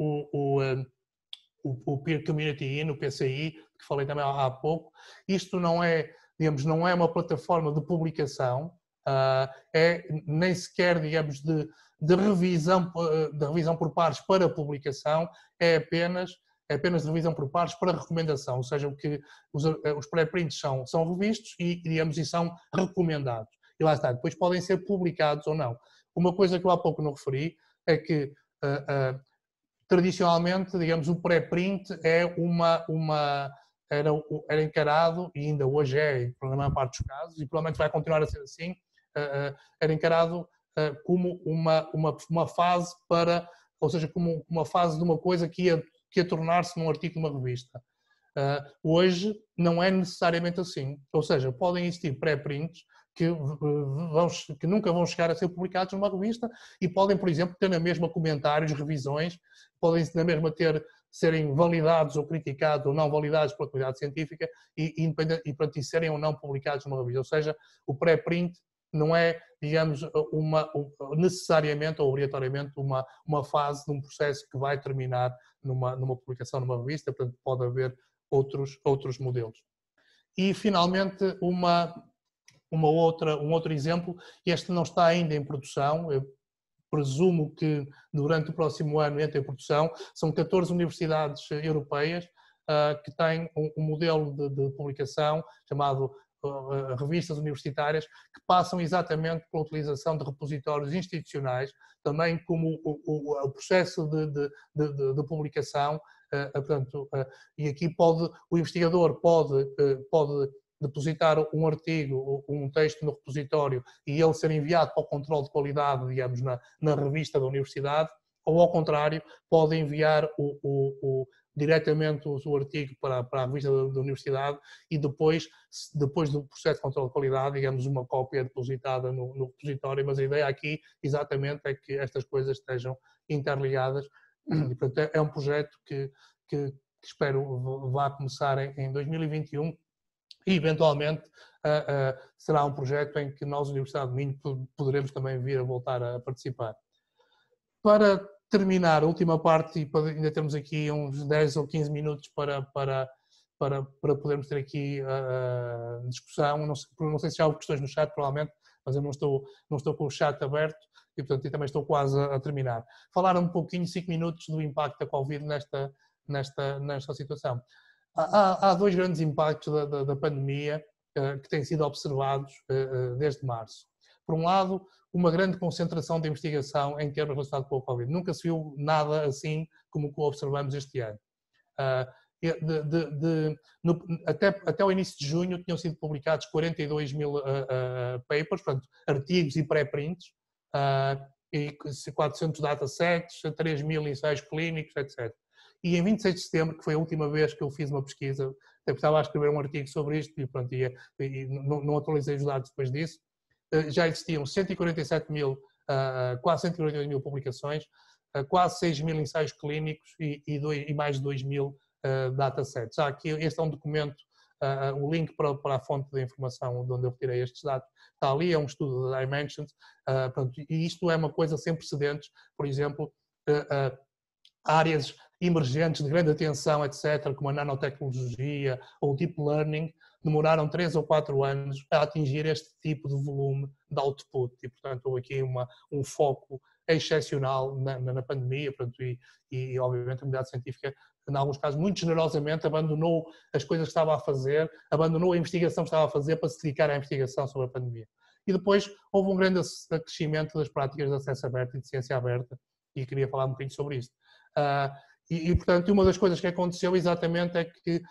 o Peer Community In, o PCI, que falei também há pouco, isto não é, digamos, não é uma plataforma de publicação, nem sequer, digamos, de revisão por pares para publicação, é apenas revisão por pares para recomendação, ou seja, que os pré-prints são revistos e, digamos, e são recomendados. E lá está, depois podem ser publicados ou não. Uma coisa que eu há pouco não referi é que, tradicionalmente, digamos, o pré-print era encarado, e ainda hoje é, na maior parte dos casos, e provavelmente vai continuar a ser assim, era encarado como uma fase ou seja, como uma fase de uma coisa que ia tornar-se num artigo de uma revista. Hoje não é necessariamente assim, ou seja, podem existir pré-prints que nunca vão chegar a ser publicados numa revista e podem, por exemplo, ter na mesma comentários, revisões, podem na mesma serem validados ou criticados ou não validados pela comunidade científica e serem ou não publicados numa revista. Ou seja, o pré-print não é, digamos, necessariamente ou obrigatoriamente uma fase de um processo que vai terminar numa publicação numa revista, portanto pode haver outros modelos. E finalmente um outro exemplo, este não está ainda em produção, eu presumo que durante o próximo ano entre em produção, são 14 universidades europeias que têm um modelo de publicação chamado revistas universitárias, que passam exatamente pela utilização de repositórios institucionais, também como o processo de publicação, portanto, e aqui o investigador pode depositar um artigo, um texto no repositório e ele ser enviado para o controle de qualidade, digamos, na revista da universidade, ou ao contrário, pode enviar diretamente o artigo para a revista da universidade e depois do processo de controle de qualidade, digamos, uma cópia depositada no repositório, mas a ideia aqui exatamente é que estas coisas estejam interligadas e, portanto, é um projeto que espero vá começar em 2021 e, eventualmente, será um projeto em que nós, Universidade de Minho, poderemos também vir a voltar a participar. Para terminar a última parte, e ainda temos aqui uns 10 ou 15 minutos para podermos ter aqui a discussão. Não sei se já houve questões no chat, provavelmente, mas eu não estou com o chat aberto e, portanto, eu também estou quase a terminar. Falar um pouquinho, 5 minutos, do impacto da Covid nesta situação. Há dois grandes impactos da pandemia que têm sido observados desde março. Por um lado, uma grande concentração de investigação em termos relacionados com a Covid. Nunca se viu nada assim como o que observamos este ano. Até o início de junho tinham sido publicados 42 mil papers, portanto, artigos e pré-prints, e 400 datasets, 3 mil ensaios clínicos, etc. E em 26 de setembro, que foi a última vez que eu fiz uma pesquisa, até estava a escrever um artigo sobre isto e não atualizei os dados depois disso, já existiam 147 mil, quase 148 mil publicações, quase 6 mil ensaios clínicos e mais de 2 mil datasets. Aqui, este é um documento, o link para a fonte de informação de onde eu retirei estes dados está ali, é um estudo da Dimensions, e isto é uma coisa sem precedentes. Por exemplo, áreas emergentes de grande atenção, etc., como a nanotecnologia ou o deep learning, demoraram 3 ou 4 anos a atingir este tipo de volume de output e, portanto, houve aqui um foco excepcional na pandemia, portanto, e obviamente a comunidade científica, em alguns casos, muito generosamente abandonou as coisas que estava a fazer, abandonou a investigação que estava a fazer para se dedicar à investigação sobre a pandemia. E depois houve um grande crescimento das práticas de acesso aberto e de ciência aberta, e queria falar um bocadinho sobre isto. Portanto, uma das coisas que aconteceu exatamente é que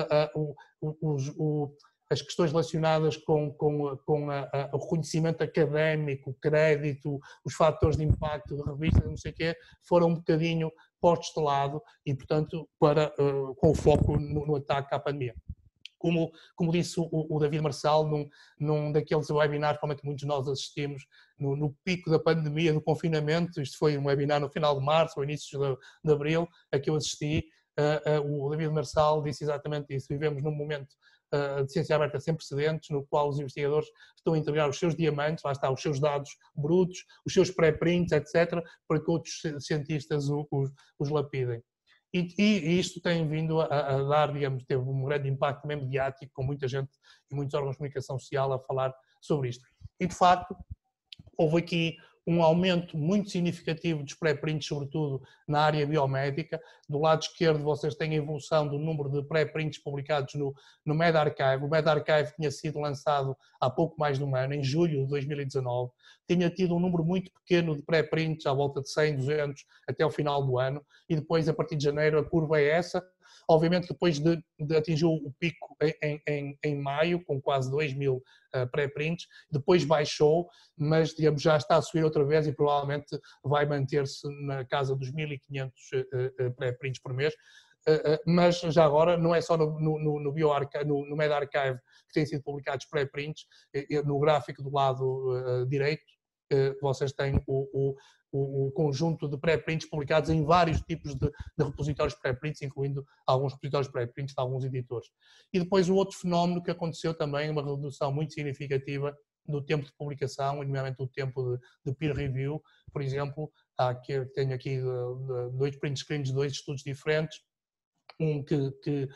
as questões relacionadas com o reconhecimento académico, o crédito, os fatores de impacto de revistas, não sei o quê, foram um bocadinho postos de lado e, portanto, com o foco no ataque à pandemia. Como disse o David Marçal, num daqueles webinars como é que muitos de nós assistimos, no pico da pandemia, do confinamento, isto foi um webinar no final de março ou início de abril, a que eu assisti, o David Marçal disse exatamente isso. Vivemos num momento de ciência aberta sem precedentes, no qual os investigadores estão a integrar os seus diamantes, lá está, os seus dados brutos, os seus pré-prints, etc., para que outros cientistas os lapidem. E isto tem vindo a dar, digamos, teve um grande impacto também mediático, com muita gente e muitos órgãos de comunicação social a falar sobre isto. E, de facto, houve aqui um aumento muito significativo dos pré-prints, sobretudo na área biomédica. Do lado esquerdo vocês têm a evolução do número de pré-prints publicados no medRxiv. O medRxiv tinha sido lançado há pouco mais de um ano, em julho de 2019. Tinha tido um número muito pequeno de pré-prints, à volta de 100, 200, até o final do ano. E depois, a partir de janeiro, a curva é essa. Obviamente, depois de atingir o pico em maio, com quase 2 mil pré-prints, depois baixou, mas, digamos, já está a subir outra vez e provavelmente vai manter-se na casa dos 1.500 pré-prints por mês. Mas já agora não é só no medRxiv que têm sido publicados pré-prints. No gráfico do lado direito vocês têm o conjunto de pré-prints publicados em vários tipos de repositórios pré-prints, incluindo alguns repositórios pré-prints de alguns editores. E depois o outro fenómeno que aconteceu também, uma redução muito significativa do tempo de publicação, nomeadamente o tempo de peer review. Por exemplo, tenho aqui 2 print screens de 2 estudos diferentes, um que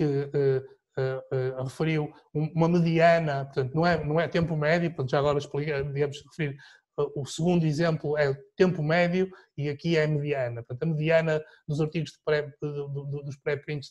referiu uma mediana, portanto não é tempo médio, portanto já agora digamos referir. O segundo exemplo é o tempo médio e aqui é a mediana. Portanto, a mediana dos artigos dos pré-prints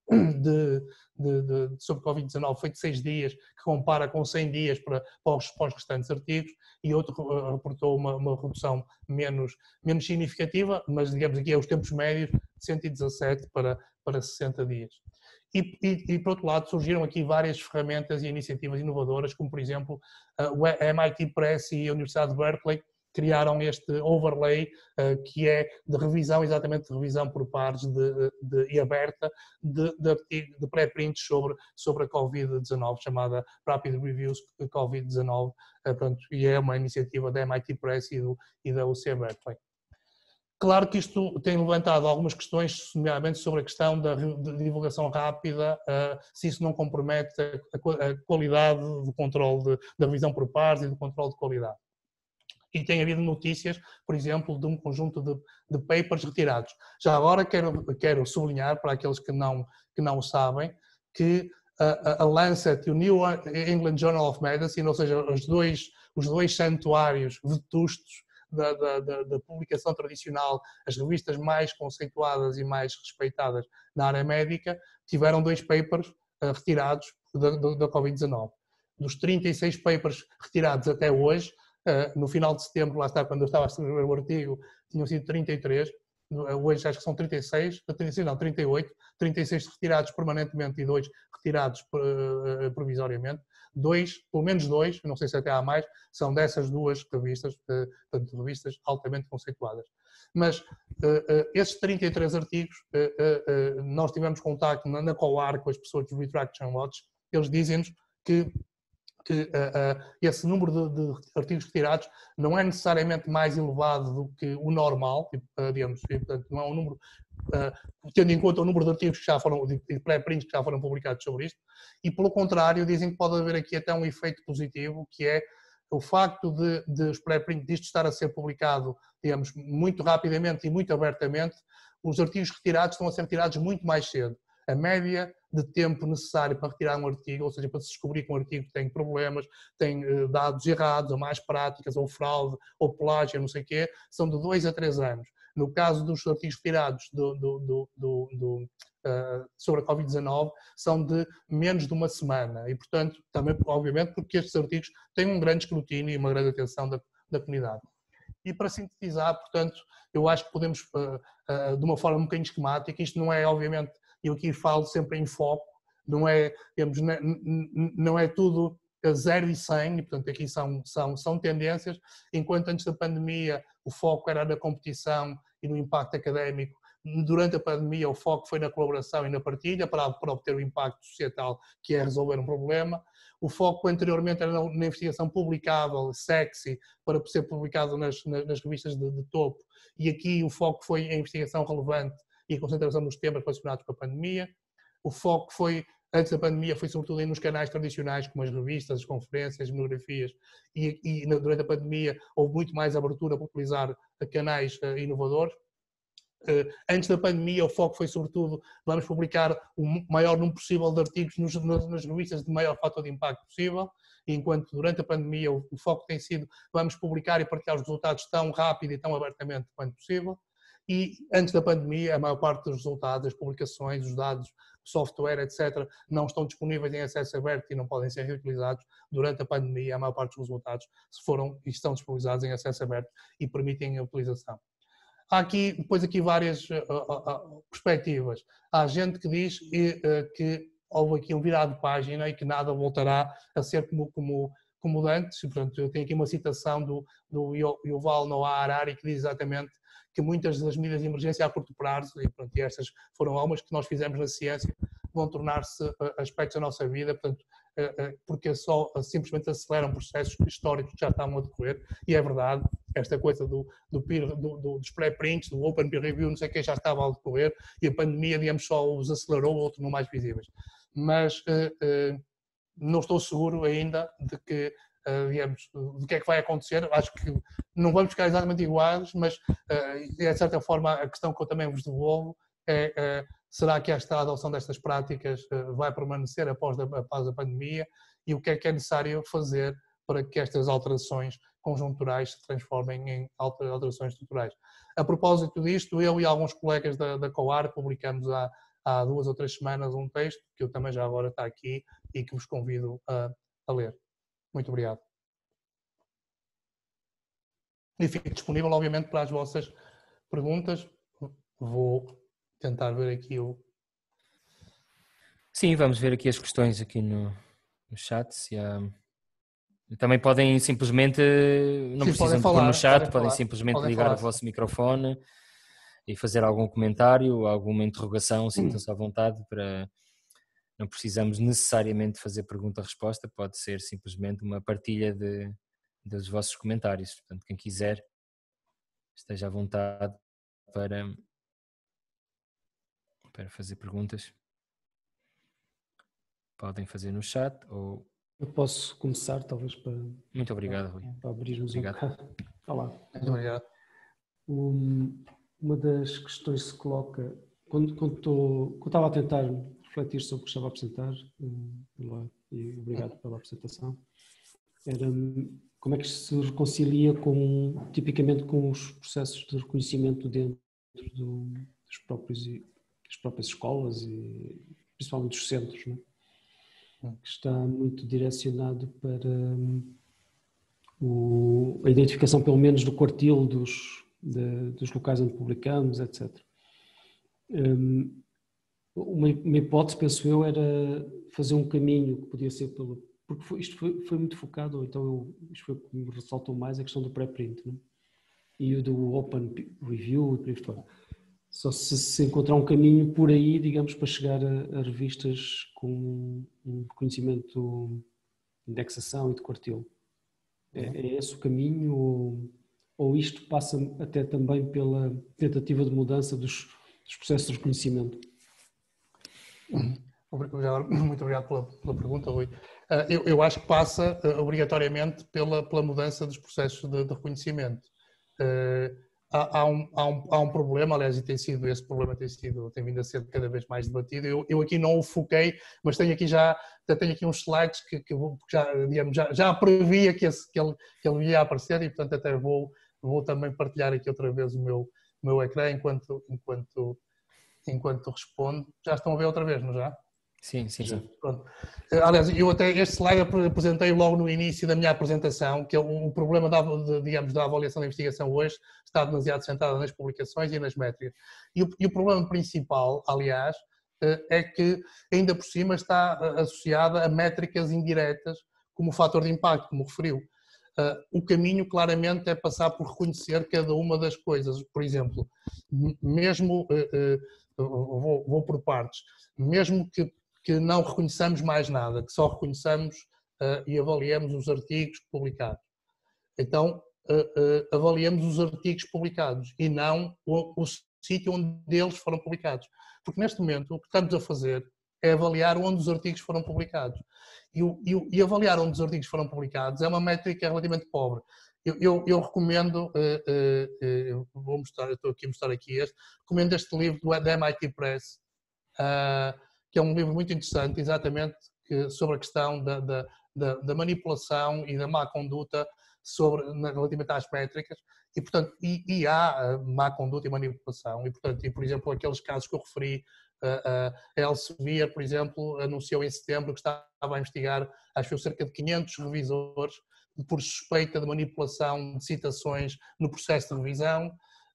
sobre Covid-19 foi de 6 dias, que compara com 100 dias para os restantes artigos, e outro reportou uma redução menos significativa, mas digamos aqui é os tempos médios de 117 para 60 dias. E, por outro lado, surgiram aqui várias ferramentas e iniciativas inovadoras, como, por exemplo, a MIT Press e a Universidade de Berkeley criaram este overlay, que é de revisão, exatamente de revisão por pares e aberta de pré-prints sobre a Covid-19, chamada Rapid Reviews Covid-19, e é uma iniciativa da MIT Press e da UC Berkeley. Claro que isto tem levantado algumas questões, nomeadamente sobre a questão da divulgação rápida, se isso não compromete a qualidade do controle da revisão por pares e do controle de qualidade. E tem havido notícias, por exemplo, de um conjunto de papers retirados. Já agora quero sublinhar, para aqueles que não o sabem, que a Lancet e o New England Journal of Medicine, ou seja, os dois santuários vetustos da publicação tradicional, as revistas mais conceituadas e mais respeitadas na área médica, tiveram 2 papers retirados da Covid-19. Dos 36 papers retirados até hoje, no final de setembro, lá está, quando eu estava a escrever o artigo, tinham sido 33, hoje acho que são 38, 36 retirados permanentemente e 2 retirados provisoriamente. Pelo menos 2, não sei se até há mais, são dessas 2 revistas, portanto, revistas altamente conceituadas. Mas esses 33 artigos, nós tivemos contacto na COAR com as pessoas do Retraction Watch, eles dizem-nos que esse número de artigos retirados não é necessariamente mais elevado do que o normal, digamos, e, portanto, não é um número, tendo em conta o número de artigos que já foram, de pré-prints que já foram publicados sobre isto, e pelo contrário, dizem que pode haver aqui até um efeito positivo, que é o facto de os pré-prints disto estar a ser publicado, digamos, muito rapidamente e muito abertamente, os artigos retirados estão a ser retirados muito mais cedo. A média de tempo necessário para retirar um artigo, ou seja, para se descobrir que um artigo tem problemas, tem dados errados, ou más práticas, ou fraude, ou plágio, não sei o quê, são de 2 a 3 anos. No caso dos artigos retirados sobre a Covid-19, são de menos de uma semana. E, portanto, também, obviamente, porque estes artigos têm um grande escrutínio e uma grande atenção da comunidade. E para sintetizar, portanto, eu acho que podemos, de uma forma um bocadinho esquemática, isto não é, obviamente, eu aqui falo sempre em foco, não é, digamos, não é tudo 0 e 100, e portanto aqui são tendências, enquanto antes da pandemia o foco era na competição e no impacto académico, durante a pandemia o foco foi na colaboração e na partilha para obter o impacto societal, que é resolver um problema. O foco anteriormente era na investigação publicável, sexy, para ser publicado nas revistas de topo, e aqui o foco foi em investigação relevante e a concentração nos temas relacionados com a pandemia. O foco foi, antes da pandemia, foi sobretudo nos canais tradicionais, como as revistas, as conferências, as monografias, e durante a pandemia houve muito mais abertura para utilizar canais inovadores. Antes da pandemia, o foco foi sobretudo, vamos publicar o maior número possível de artigos nas revistas de maior fator de impacto possível, enquanto durante a pandemia o foco tem sido, vamos publicar e partilhar os resultados tão rápido e tão abertamente quanto possível. E antes da pandemia, a maior parte dos resultados, as publicações, os dados, o software, etc., não estão disponíveis em acesso aberto e não podem ser reutilizados. Durante a pandemia, a maior parte dos resultados estão disponibilizados em acesso aberto e permitem a utilização. Há depois várias perspectivas. Há gente que diz que houve aqui um virado de página e que nada voltará a ser como antes. Portanto, eu tenho aqui uma citação do Yuval Noah Harari que diz exatamente que muitas das medidas de emergência a curto prazo, e estas foram algumas que nós fizemos na ciência, vão tornar-se aspectos da nossa vida, portanto, porque só simplesmente aceleram processos históricos que já estavam a decorrer, e é verdade, esta coisa dos pré-prints, do Open Peer Review, não sei o que, já estava a decorrer, e a pandemia, digamos, só os acelerou ou tornou mais visíveis. Mas não estou seguro ainda de que, digamos, do que é que vai acontecer. Acho que não vamos ficar exatamente iguais, mas, de certa forma, a questão que eu também vos devolvo é será que esta adoção destas práticas vai permanecer após a pandemia e o que é necessário fazer para que estas alterações conjunturais se transformem em alterações estruturais. A propósito disto, eu e alguns colegas da COAR publicamos há 2 ou 3 semanas um texto, que eu também já agora está aqui e que vos convido a ler. Muito obrigado. E fico disponível, obviamente, para as vossas perguntas. Vou tentar ver aqui o... Sim, vamos ver aqui as questões aqui no chat. Se há... Também podem simplesmente, não precisam de pôr no chat, podem simplesmente ligar o vosso microfone e fazer algum comentário, alguma interrogação, sintam-se à vontade para... Não precisamos necessariamente fazer pergunta-resposta, pode ser simplesmente uma partilha dos vossos comentários. Portanto, quem quiser, esteja à vontade para fazer perguntas. Podem fazer no chat ou... Eu posso começar, talvez, para... Muito obrigado, Rui. Para abrirmos um bocado. Olá. Muito obrigado. Uma das questões que se coloca, quando estava a tentar refletir sobre o que estava a apresentar, e obrigado pela apresentação, era como é que se reconcilia tipicamente com os processos de reconhecimento dentro das próprias escolas e principalmente dos centros, não é? Que está muito direcionado para a identificação, pelo menos, do quartil dos locais onde publicamos, etc. Uma hipótese, penso eu, era fazer um caminho que podia ser porque isto foi muito focado, ou então isto foi o que me ressaltou mais, a questão do pré-print, não é? E o do Open Review e por aí fora. Só se encontrar um caminho por aí, digamos, para chegar a revistas com um reconhecimento de indexação e de quartil. É esse o caminho ou isto passa até também pela tentativa de mudança dos processos de reconhecimento? Muito obrigado pela pergunta, Rui. Eu acho que passa obrigatoriamente pela mudança dos processos de reconhecimento. Há um problema, aliás, e esse problema tem vindo a ser cada vez mais debatido. Eu aqui não o foquei, mas tenho aqui uns slides que já previa que ele ia aparecer e, portanto, até vou também partilhar aqui outra vez o meu ecrã enquanto respondo. Já estão a ver outra vez, não já? Sim. Pronto. Aliás, eu até este slide apresentei logo no início da minha apresentação, que o problema da avaliação da investigação hoje está demasiado centrada nas publicações e nas métricas. E o problema principal, aliás, é que ainda por cima está associada a métricas indiretas como fator de impacto, como referiu. O caminho claramente é passar por reconhecer cada uma das coisas. Por exemplo, mesmo, vou por partes, mesmo que não reconheçamos mais nada, que só reconheçamos e avaliemos os artigos publicados. Então, avaliemos os artigos publicados e não o sítio onde eles foram publicados. Porque neste momento o que estamos a fazer é avaliar onde os artigos foram publicados. E avaliar onde os artigos foram publicados é uma métrica relativamente pobre. Eu recomendo, estou aqui a mostrar este, recomendo este livro da MIT Press, que é um livro muito interessante, exatamente sobre a questão da manipulação e da má conduta relativamente às métricas, e portanto, há má conduta e manipulação, e portanto, por exemplo, aqueles casos que eu referi, a Elsevier, por exemplo, anunciou em setembro que estava a investigar, acho que cerca de 500 revisores por suspeita de manipulação de citações no processo de revisão.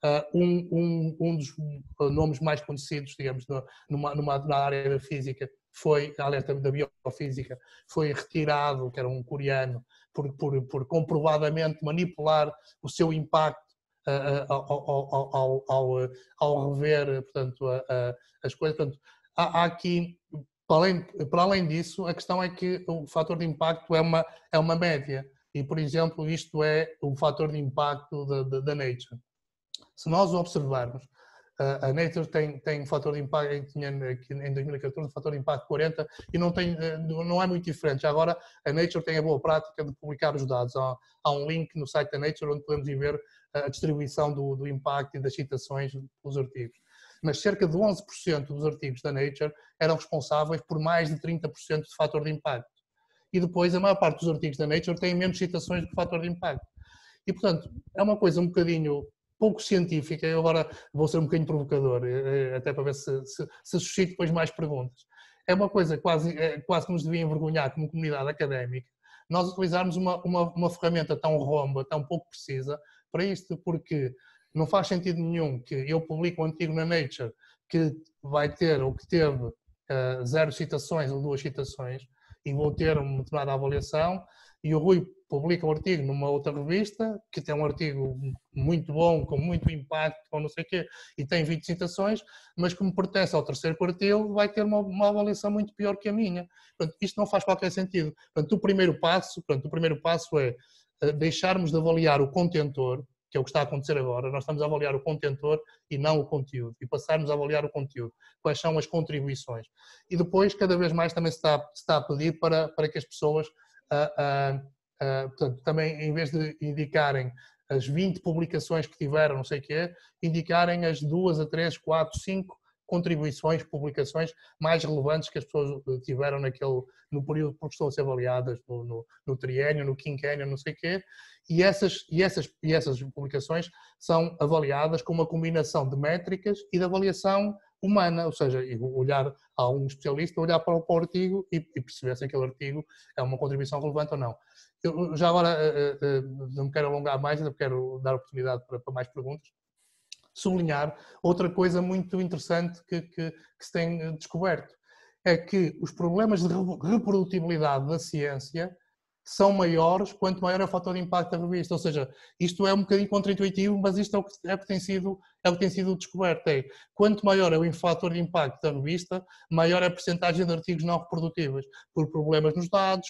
Um dos nomes mais conhecidos, digamos, na área da física, aliás, da biofísica, foi retirado, que era um coreano, por comprovadamente manipular o seu impacto ao rever, portanto, as coisas. Portanto, há aqui, para além disso, a questão é que o fator de impacto é uma média. E, por exemplo, isto é o fator de impacto da Nature. Se nós observarmos, a Nature tem um fator de impacto, tinha em 2014 um fator de impacto 40 e não é muito diferente. Já agora, a Nature tem a boa prática de publicar os dados. Há um link no site da Nature onde podemos ir ver a distribuição do impacto e das citações dos artigos. Mas cerca de 11% dos artigos da Nature eram responsáveis por mais de 30% de fator de impacto. E depois, a maior parte dos artigos da Nature têm menos citações do fator de impacto. E, portanto, é uma coisa um bocadinho pouco científica. Eu agora vou ser um bocadinho provocador, até para ver se suscito depois mais perguntas. É uma coisa quase que nos devia envergonhar como comunidade académica nós utilizarmos uma ferramenta tão romba, tão pouco precisa para isto, porque não faz sentido nenhum que eu publique um artigo na Nature que vai ter ou que teve 0 citações ou 2 citações e vou ter uma determinada avaliação, e o Rui publica um artigo numa outra revista, que tem um artigo muito bom, com muito impacto, com não sei o quê, e tem 20 citações, mas como pertence ao terceiro quartil, vai ter uma avaliação muito pior que a minha. Portanto, isto não faz qualquer sentido. Portanto, o primeiro passo é deixarmos de avaliar o contentor, que é o que está a acontecer agora. Nós estamos a avaliar o contentor e não o conteúdo, e passarmos a avaliar o conteúdo. Quais são as contribuições? E depois, cada vez mais, também se está a pedir para que as pessoas, portanto, também, em vez de indicarem as 20 publicações que tiveram, não sei o quê, indicarem as 2 a 3, 4, 5 contribuições, publicações mais relevantes que as pessoas tiveram no período porque estão a ser avaliadas no triênio, no quinquênio, não sei o quê, e essas publicações são avaliadas com uma combinação de métricas e de avaliação humana, ou seja, olhar a um especialista, olhar para o artigo e perceber se aquele artigo é uma contribuição relevante ou não. Eu já agora não me quero alongar mais, ainda quero dar oportunidade para mais perguntas. Sublinhar outra coisa muito interessante que se tem descoberto, é que os problemas de reprodutibilidade da ciência são maiores quanto maior é o fator de impacto da revista. Ou seja, isto é um bocadinho contraintuitivo, mas isto é o que tem sido descoberto. Quanto maior é o fator de impacto da revista, maior é a percentagem de artigos não reprodutíveis, por problemas nos dados,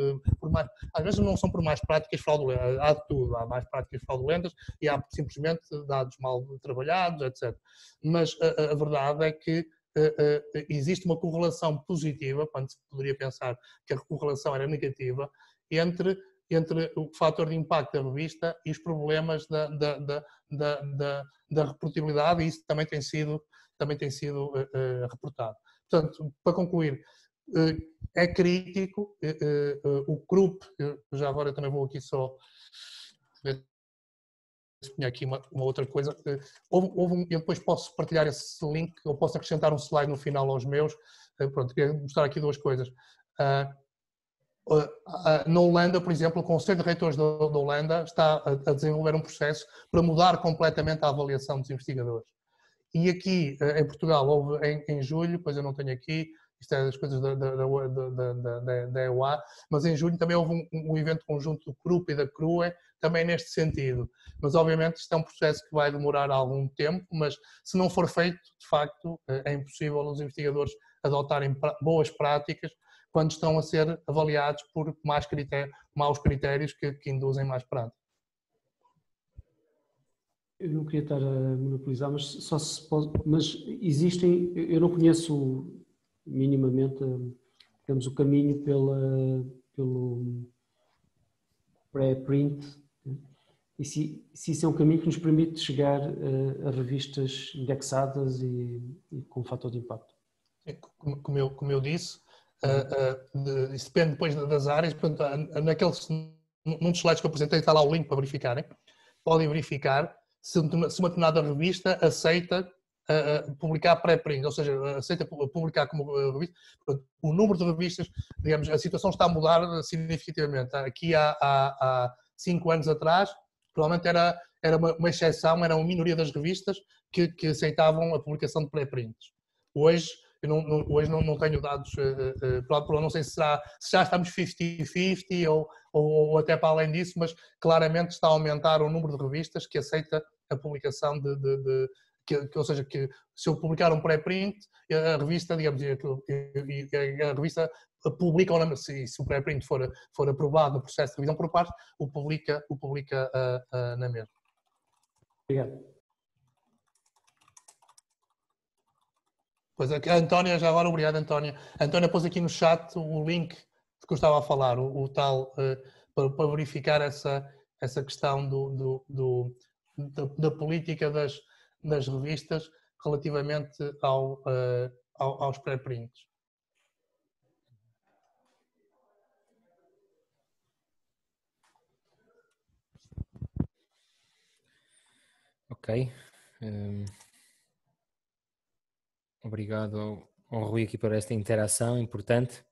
às vezes não são por más práticas fraudulentas, há de tudo, há mais práticas fraudulentas e há simplesmente dados mal trabalhados, etc. Mas a verdade é que existe uma correlação positiva, quando se poderia pensar que a correlação era negativa, entre o fator de impacto da revista e os problemas da reprodutibilidade, e isso também tem sido reportado. Portanto, para concluir, é crítico, o CRUP, já agora também vou aqui só ver se tinha aqui uma outra coisa, eu depois posso partilhar esse link, ou posso acrescentar um slide no final aos meus. Pronto, queria mostrar aqui 2 coisas. Na Holanda, por exemplo, o Conselho de Reitores da Holanda está a desenvolver um processo para mudar completamente a avaliação dos investigadores. E aqui, em Portugal, houve em julho, pois eu não tenho aqui, isto é das coisas da EUA, mas em julho também houve um evento conjunto do CRUP e da CRUE, também neste sentido. Mas, obviamente, isto é um processo que vai demorar algum tempo, mas se não for feito, de facto, é impossível os investigadores adotarem boas práticas quando estão a ser avaliados por maus critérios que induzem mais prática. Eu não queria estar a monopolizar, mas só se pode, mas existem, eu não conheço minimamente, digamos, o caminho pelo pré-print, e se isso é um caminho que nos permite chegar a revistas indexadas e com fator de impacto. Como eu disse, isso depende depois das áreas. Portanto, num dos slides que eu apresentei está lá o link para verificarem. Podem verificar se uma determinada revista aceita publicar pré-print, ou seja, aceita publicar como revista. Portanto, o número de revistas, digamos, a situação está a mudar significativamente. Aqui há 5 anos atrás, provavelmente era uma exceção, era uma minoria das revistas que aceitavam a publicação de pré-prints. Hoje não tenho dados, não sei se já estamos 50-50 ou até para além disso, mas claramente está a aumentar o número de revistas que aceita a publicação ou seja, que se eu publicar um pré-print, a revista, digamos, a revista publica, se o pré-print for aprovado no processo de revisão por parte, o publica na mesma. Obrigado. Pois a Antónia, já agora, obrigado Antónia. A Antónia pôs aqui no chat o link que eu estava a falar, o tal, para verificar essa questão da política das revistas relativamente aos pré-prints. Ok. Obrigado ao Rui aqui por esta interação importante.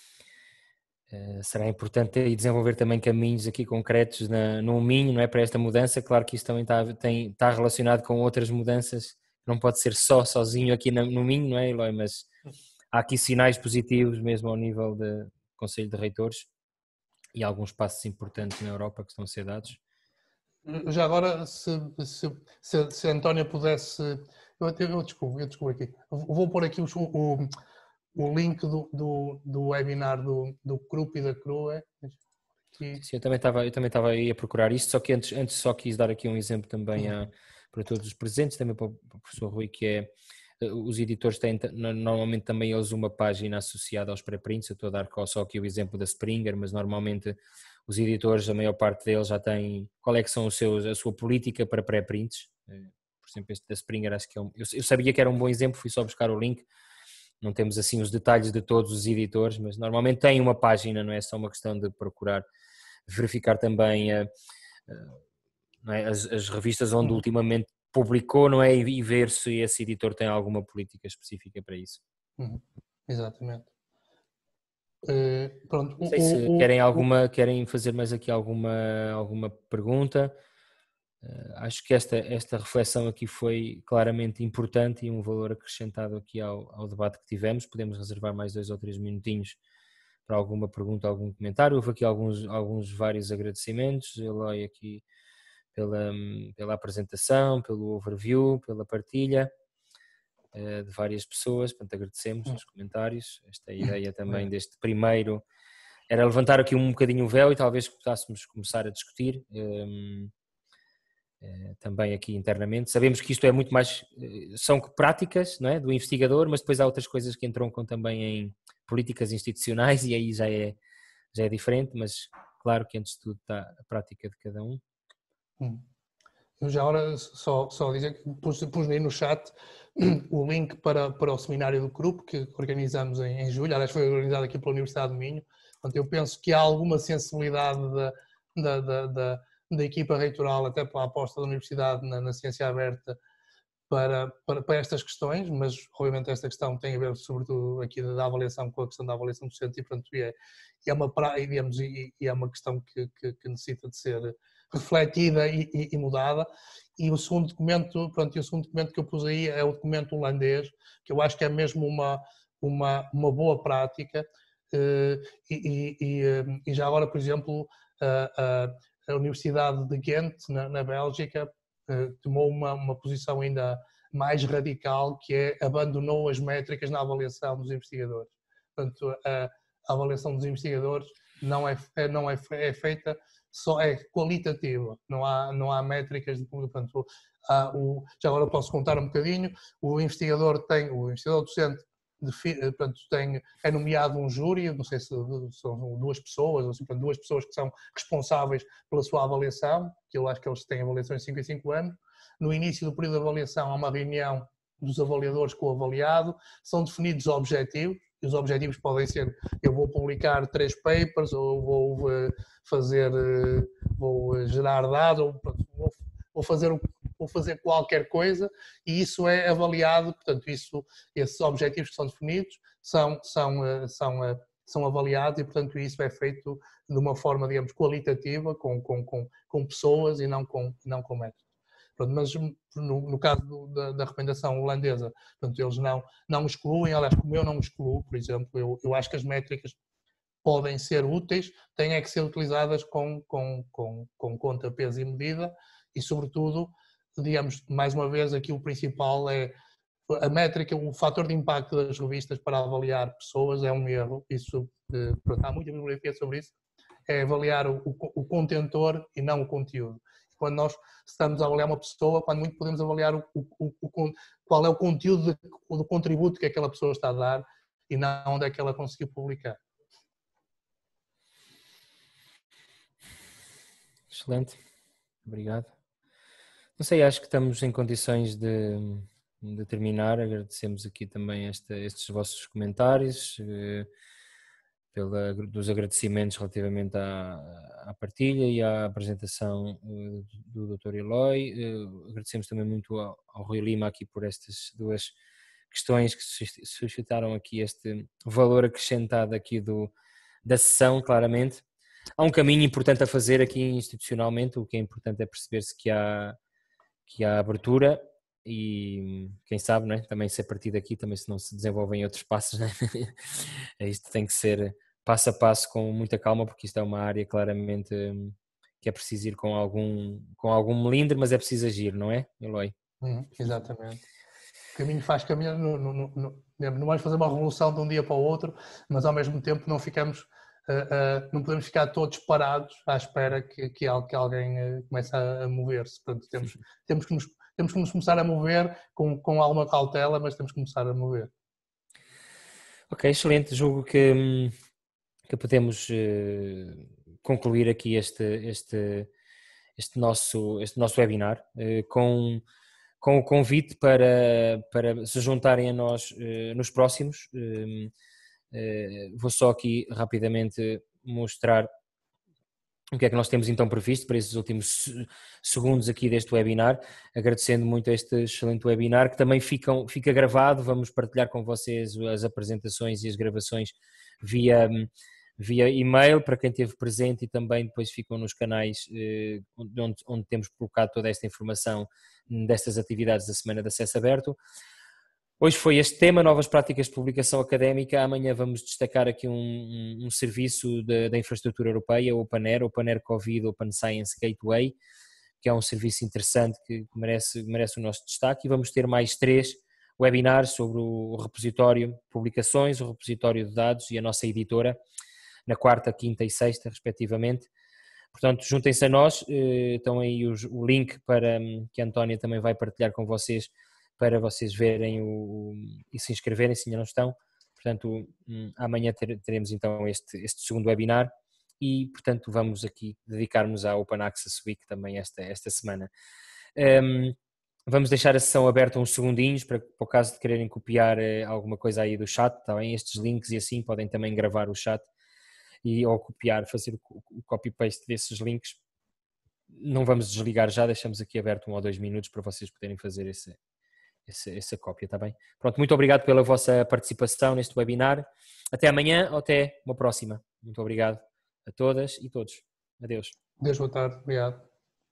Será importante desenvolver também caminhos aqui concretos no Minho, não é, para esta mudança. Claro que isto também está relacionado com outras mudanças, não pode ser sozinho aqui no Minho, não é, Eloy? Mas há aqui sinais positivos mesmo ao nível do Conselho de Reitores e alguns passos importantes na Europa que estão a ser dados. Já agora, se a Antónia pudesse... Eu desculpo aqui. Vou pôr aqui o link do webinar do CRUP e da CRUE. Sim, eu também estava aí a procurar isto, só que antes só quis dar aqui um exemplo também para todos os presentes, também para o professor Rui, que é, os editores têm normalmente também eles uma página associada aos pré-prints. Eu estou a dar só aqui o exemplo da Springer, mas normalmente os editores, a maior parte deles já têm, qual é que são a sua política para pré-prints. Por exemplo, este da Springer, acho que eu sabia que era um bom exemplo, fui só buscar o link. Não temos assim os detalhes de todos os editores, mas normalmente tem uma página, não é só uma questão de procurar verificar também não é, as revistas onde ultimamente publicou, não é, e ver se esse editor tem alguma política específica para isso. Exatamente. Pronto. Não sei se querem fazer mais aqui alguma pergunta. Acho que esta reflexão aqui foi claramente importante e um valor acrescentado aqui ao debate que tivemos. Podemos reservar mais 2 ou 3 minutinhos para alguma pergunta, algum comentário. Houve aqui vários agradecimentos, Eloy, aqui pela apresentação, pelo overview, pela partilha de várias pessoas. Portanto, agradecemos os comentários. Esta ideia também deste primeiro era levantar aqui um bocadinho o véu e talvez pudéssemos começar a discutir também aqui internamente. Sabemos que isto é muito mais, são práticas, não é, do investigador, mas depois há outras coisas que entroncam também em políticas institucionais e aí já é diferente, mas claro que antes de tudo está a prática de cada um. Eu já agora só dizer que pus aí no chat o link para o seminário do CRUP que organizamos em julho, aliás foi organizado aqui pela Universidade do Minho. Portanto, eu penso que há alguma sensibilidade da equipa reitoral até para a aposta da Universidade na ciência aberta para estas questões, mas obviamente esta questão tem a ver sobretudo aqui da avaliação com a questão da avaliação docente e, portanto, é uma questão que necessita de ser refletida e mudada. E o segundo documento, que eu pus aí é o documento holandês, que eu acho que é mesmo uma boa prática e já agora, por exemplo, a Universidade de Ghent, na Bélgica, tomou uma posição ainda mais radical, que abandonou as métricas na avaliação dos investigadores. Portanto, a avaliação dos investigadores não é feita, só é qualitativa, não há métricas de portanto, já agora posso contar um bocadinho, o investigador docente é nomeado um júri, não sei se são 2 pessoas, ou assim, 2 pessoas que são responsáveis pela sua avaliação, que eu acho que eles têm avaliações de 5 em 5 anos. No início do período de avaliação há uma reunião dos avaliadores com o avaliado, são definidos objetivos, e os objetivos podem ser: eu vou publicar 3 papers, ou vou gerar dados, ou vou fazer qualquer coisa, e isso é avaliado. Portanto, esses objetivos que são definidos são avaliados e, portanto, isso é feito de uma forma, digamos, qualitativa, com pessoas e não com métodos. Mas no caso da recomendação holandesa, portanto, eles não excluem, aliás, como eu não excluo, por exemplo, eu acho que as métricas podem ser úteis, têm que ser utilizadas com conta, peso e medida e, sobretudo, digamos, mais uma vez, aqui o principal é a métrica, o fator de impacto das revistas para avaliar pessoas é um erro. Isso, pronto, há muita bibliografia sobre isso. É avaliar o contentor e não o conteúdo. Quando nós estamos a avaliar uma pessoa, quando muito podemos avaliar qual é o conteúdo do contributo que aquela pessoa está a dar e não onde é que ela conseguiu publicar. Excelente, obrigado. Não sei, acho que estamos em condições de terminar. Agradecemos aqui também estes vossos comentários, dos agradecimentos relativamente à partilha e à apresentação do Dr. Eloy. Agradecemos também muito ao Rui Lima aqui por estas duas questões que suscitaram aqui este valor acrescentado aqui da sessão, claramente. Há um caminho importante a fazer aqui institucionalmente. O que é importante é perceber-se que há abertura e quem sabe, não é? Também se a partir daqui também se não se desenvolvem outros passos, não é? Isto tem que ser passo a passo com muita calma, porque isto é uma área claramente que é preciso ir com algum melindre, mas é preciso agir, não é, Eloy? Exatamente. O caminho faz caminhar, não vamos fazer uma revolução de um dia para o outro, mas ao mesmo tempo não não podemos ficar todos parados à espera que alguém comece a mover-se. Portanto, temos que nos começar a mover com alguma cautela, mas temos que começar a mover. Ok, excelente. Julgo que podemos concluir aqui este nosso webinar com o convite para se juntarem a nós nos próximos. Vou só aqui rapidamente mostrar o que é que nós temos então previsto para esses últimos segundos aqui deste webinar, agradecendo muito este excelente webinar que também fica gravado. Vamos partilhar com vocês as apresentações e as gravações via e-mail para quem esteve presente, e também depois ficam nos canais onde temos colocado toda esta informação destas atividades da Semana de Acesso Aberto. Hoje foi este tema, novas práticas de publicação académica. Amanhã vamos destacar aqui um serviço da infraestrutura europeia, o Open Covid Open Science Gateway, que é um serviço interessante que merece o nosso destaque, e vamos ter mais 3 webinars sobre o repositório de publicações, o repositório de dados e a nossa editora, na quarta, quinta e sexta, respectivamente. Portanto, juntem-se a nós. Estão aí o link que a Antónia também vai partilhar com vocês, para vocês verem e se inscreverem, se ainda não estão. Portanto, amanhã teremos então este segundo webinar e, portanto, vamos aqui dedicar-nos à Open Access Week também esta semana. Vamos deixar a sessão aberta uns segundinhos para o caso de quererem copiar alguma coisa aí do chat, tá bem? Estes links e assim podem também gravar o chat ou copiar, fazer o copy-paste desses links. Não vamos desligar já, deixamos aqui aberto 1 ou 2 minutos para vocês poderem fazer essa cópia, está bem? Pronto, muito obrigado pela vossa participação neste webinar. Até amanhã ou até uma próxima. Muito obrigado a todas e todos. Adeus. Boa tarde. Obrigado.